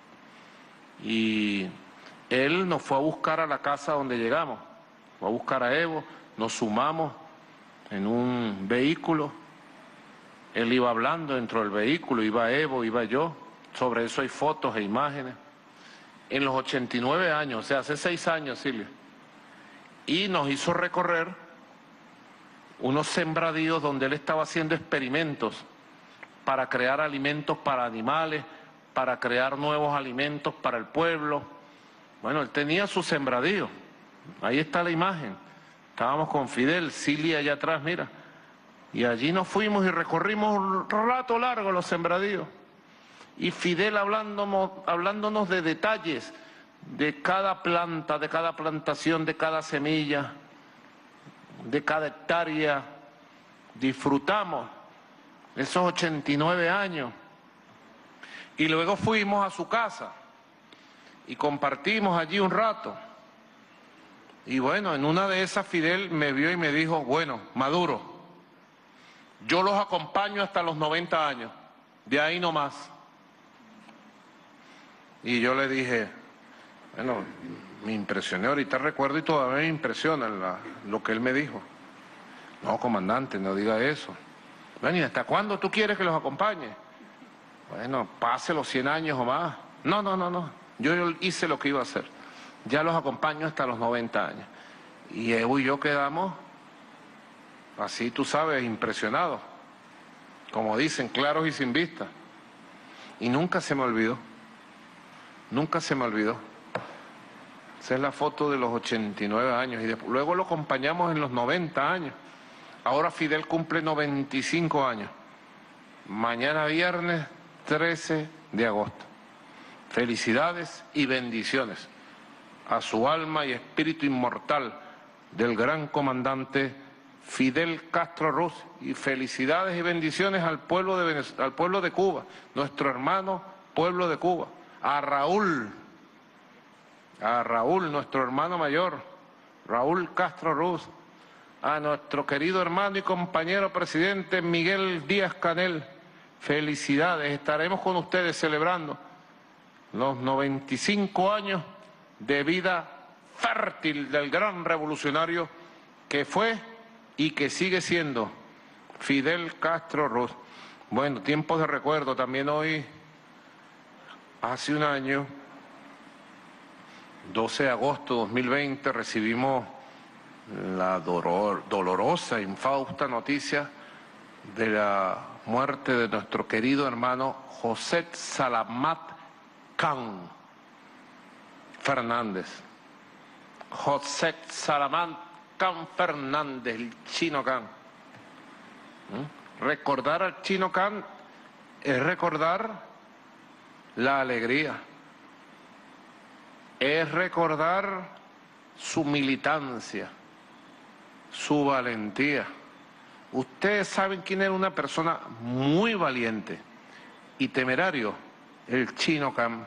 Y él nos fue a buscar a la casa donde llegamos, fue a buscar a Evo, nos sumamos en un vehículo, él iba hablando dentro del vehículo, iba Evo, iba yo, sobre eso hay fotos e imágenes. En los ochenta y nueve años, o sea, hace seis años, Silvia, y nos hizo recorrer unos sembradíos donde él estaba haciendo experimentos para crear alimentos para animales, para crear nuevos alimentos para el pueblo. Bueno, él tenía su sembradío, ahí está la imagen. Estábamos con Fidel, Silvia allá atrás, mira, y allí nos fuimos y recorrimos un rato largo los sembradíos. Y Fidel hablándonos, hablándonos de detalles de cada planta, de cada plantación, de cada semilla, de cada hectárea. Disfrutamos esos ochenta y nueve años. Y luego fuimos a su casa y compartimos allí un rato. Y bueno, en una de esas Fidel me vio y me dijo, bueno, Maduro, yo los acompaño hasta los noventa años, de ahí no más. Y yo le dije, bueno, me impresioné, ahorita recuerdo y todavía me impresiona la, lo que él me dijo. No, comandante, no diga eso. Bueno, ¿y hasta cuándo tú quieres que los acompañe? Bueno, pase los cien años o más. No, no, no, no, yo hice lo que iba a hacer. Ya los acompaño hasta los noventa años. Y Evo y yo quedamos, así tú sabes, impresionados. Como dicen, claros y sin vista. Y nunca se me olvidó. Nunca se me olvidó. Esa es la foto de los ochenta y nueve años. Y después, luego lo acompañamos en los noventa años. Ahora Fidel cumple noventa y cinco años. Mañana viernes trece de agosto. Felicidades y bendiciones a su alma y espíritu inmortal del gran comandante Fidel Castro Ruz, y felicidades y bendiciones al pueblo de Venez- al pueblo de Cuba, nuestro hermano pueblo de Cuba, a Raúl, a Raúl, nuestro hermano mayor, Raúl Castro Ruz, a nuestro querido hermano y compañero presidente Miguel Díaz-Canel, felicidades, estaremos con ustedes celebrando los noventa y cinco años de vida fértil del gran revolucionario que fue y que sigue siendo Fidel Castro Ruz. Bueno, tiempos de recuerdo. También hoy, hace un año, doce de agosto de dos mil veinte, recibimos la dolor, dolorosa, infausta noticia de la muerte de nuestro querido hermano José Salamat Khan Fernández. José Salamat Khan Fernández, el Chino Khan. ¿Mm? Recordar al Chino Khan es recordar la alegría, es recordar su militancia, su valentía. Ustedes saben quién era una persona muy valiente y temerario, el Chino Khan.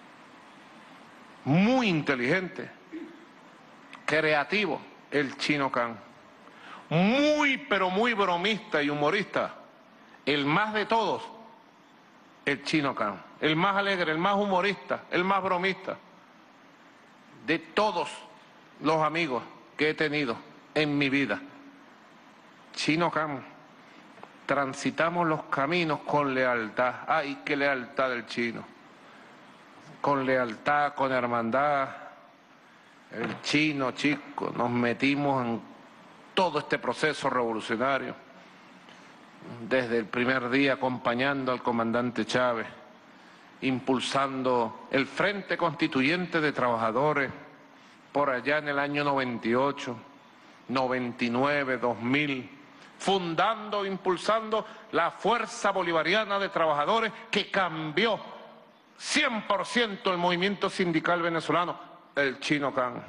Muy inteligente, creativo, el Chino Khan. Muy, pero muy bromista y humorista, el más de todos, el Chino Khan. El más alegre, el más humorista, el más bromista de todos los amigos que he tenido en mi vida. Chino Khan. Transitamos los caminos con lealtad. ¡Ay, qué lealtad del chino! con lealtad, con hermandad, el Chino, chico, nos metimos en todo este proceso revolucionario, desde el primer día acompañando al comandante Chávez, impulsando el Frente Constituyente de Trabajadores por allá en el año noventa y ocho, noventa y nueve, dos mil, fundando, impulsando la Fuerza Bolivariana de Trabajadores que cambió cien por ciento el movimiento sindical venezolano, el Chino Can.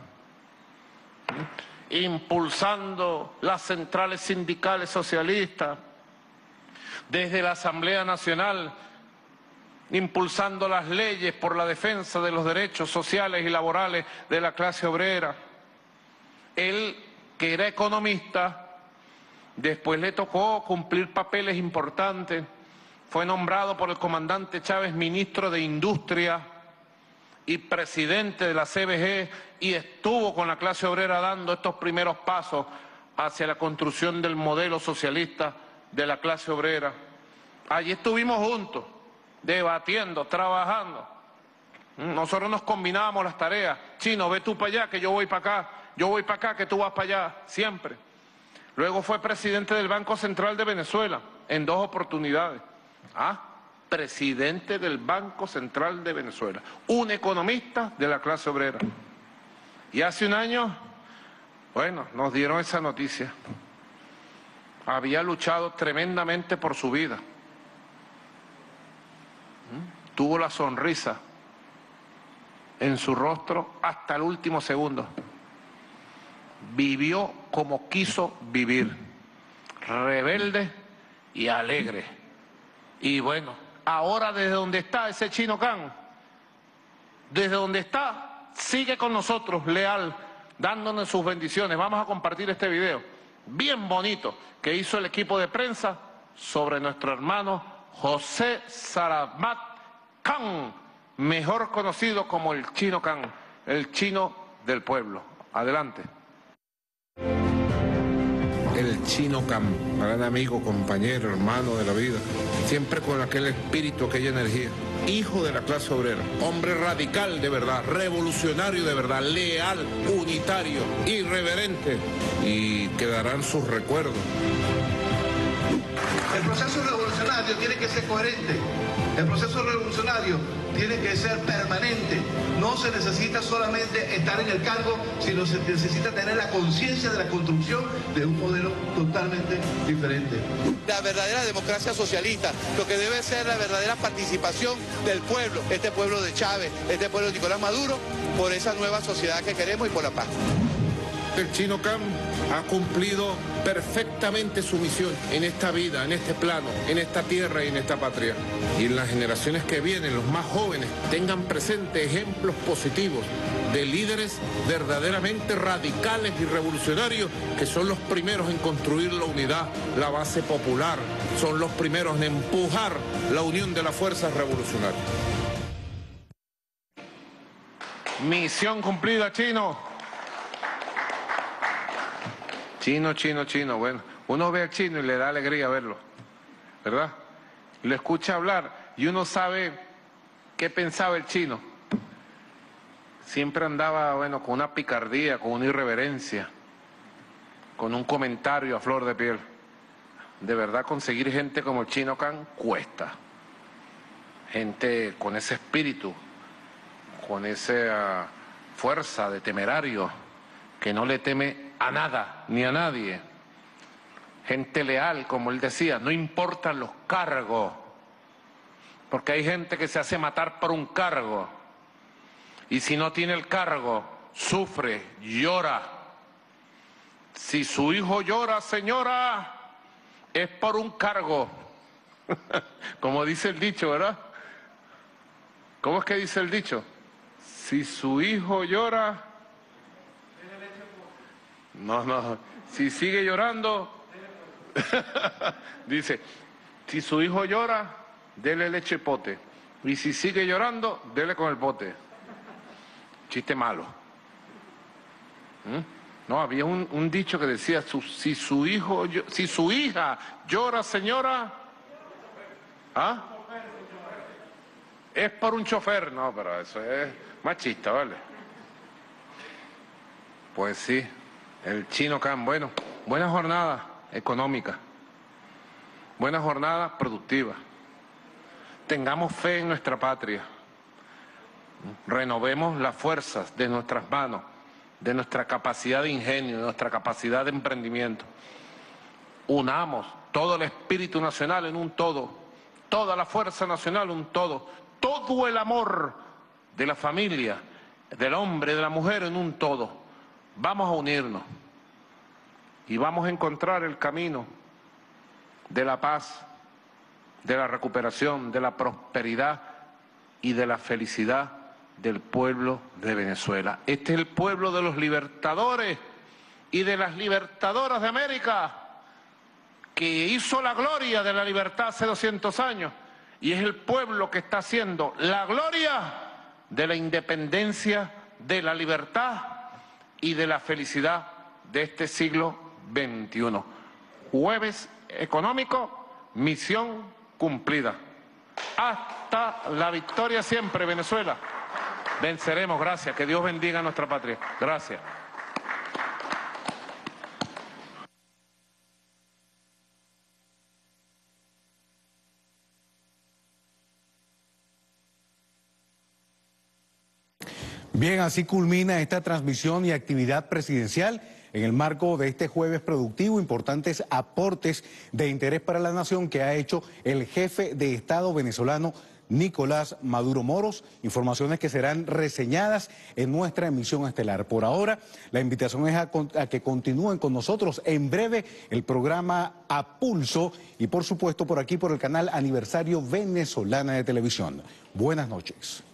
Impulsando las centrales sindicales socialistas, desde la Asamblea Nacional, impulsando las leyes por la defensa de los derechos sociales y laborales de la clase obrera. Él, que era economista, después le tocó cumplir papeles importantes, fue nombrado por el comandante Chávez ministro de Industria y presidente de la C B G, y estuvo con la clase obrera dando estos primeros pasos hacia la construcción del modelo socialista de la clase obrera. Allí estuvimos juntos, debatiendo, trabajando. Nosotros nos combinábamos las tareas. Chino, ve tú para allá, que yo voy para acá. Yo voy para acá, que tú vas para allá, siempre. Luego fue presidente del Banco Central de Venezuela, en dos oportunidades. Ah, presidente del Banco Central de Venezuela, un economista de la clase obrera. Y hace un año, bueno, nos dieron esa noticia. Había luchado tremendamente por su vida. Tuvo la sonrisa en su rostro hasta el último segundo. Vivió como quiso vivir, rebelde y alegre. Y bueno, ahora desde donde está ese Chino Can, desde donde está, sigue con nosotros, leal, dándonos sus bendiciones. Vamos a compartir este video bien bonito que hizo el equipo de prensa sobre nuestro hermano José Saramat Can, mejor conocido como el Chino Can, el chino del pueblo. Adelante. El Chino Can, gran amigo, compañero, hermano de la vida, siempre con aquel espíritu, aquella energía. Hijo de la clase obrera, hombre radical de verdad, revolucionario de verdad, leal, unitario, irreverente, y quedarán sus recuerdos. El proceso revolucionario tiene que ser coherente, el proceso revolucionario tiene que ser permanente. No se necesita solamente estar en el cargo, sino se necesita tener la conciencia de la construcción de un modelo totalmente diferente. La verdadera democracia socialista, lo que debe ser la verdadera participación del pueblo, este pueblo de Chávez, este pueblo de Nicolás Maduro, por esa nueva sociedad que queremos y por la paz. El Chino Can ha cumplido perfectamente su misión en esta vida, en este plano, en esta tierra y en esta patria. Y en las generaciones que vienen, los más jóvenes, tengan presente ejemplos positivos de líderes verdaderamente radicales y revolucionarios, que son los primeros en construir la unidad, la base popular, son los primeros en empujar la unión de las fuerzas revolucionarias. Misión cumplida, Chino. Chino, chino, chino, bueno, uno ve al chino y le da alegría verlo, ¿verdad? Lo escucha hablar y uno sabe qué pensaba el chino. Siempre andaba, bueno, con una picardía, con una irreverencia, con un comentario a flor de piel. De verdad, conseguir gente como el Chino Can cuesta. Gente con ese espíritu, con esa fuerza de temerario, que no le teme a nada, ni a nadie. Gente leal, como él decía, no importan los cargos, porque hay gente que se hace matar por un cargo, y si no tiene el cargo, sufre, llora. Si su hijo llora, señora, es por un cargo, como dice el dicho, ¿verdad? ¿Cómo es que dice el dicho? Si su hijo llora... No, no, si sigue llorando, dice, si su hijo llora, dele leche pote, y si sigue llorando, dele con el pote. Chiste malo. ¿Mm? No, había un, un dicho que decía, su, si su hijo, si su hija llora, señora, ¿ah? Es por un chofer, no, pero eso es machista, ¿vale? Pues sí, el Chino Can, bueno, buena jornada económica, buena jornada productiva. Tengamos fe en nuestra patria, renovemos las fuerzas de nuestras manos, de nuestra capacidad de ingenio, de nuestra capacidad de emprendimiento. Unamos todo el espíritu nacional en un todo, toda la fuerza nacional en un todo, todo el amor de la familia, del hombre, de la mujer en un todo. Vamos a unirnos y vamos a encontrar el camino de la paz, de la recuperación, de la prosperidad y de la felicidad del pueblo de Venezuela. Este es el pueblo de los libertadores y de las libertadoras de América, que hizo la gloria de la libertad hace doscientos años, y es el pueblo que está haciendo la gloria de la independencia, de la libertad y de la felicidad de este siglo veintiuno. Jueves económico, misión cumplida. Hasta la victoria siempre, Venezuela. Venceremos, gracias. Que Dios bendiga a nuestra patria. Gracias. Bien, así culmina esta transmisión y actividad presidencial en el marco de este jueves productivo. Importantes aportes de interés para la nación que ha hecho el jefe de Estado venezolano, Nicolás Maduro Moros, informaciones que serán reseñadas en nuestra emisión estelar. Por ahora, la invitación es a, a que continúen con nosotros. En breve, el programa A Pulso y, por supuesto, por aquí, por el canal Aniversario Venezolana de Televisión. Buenas noches.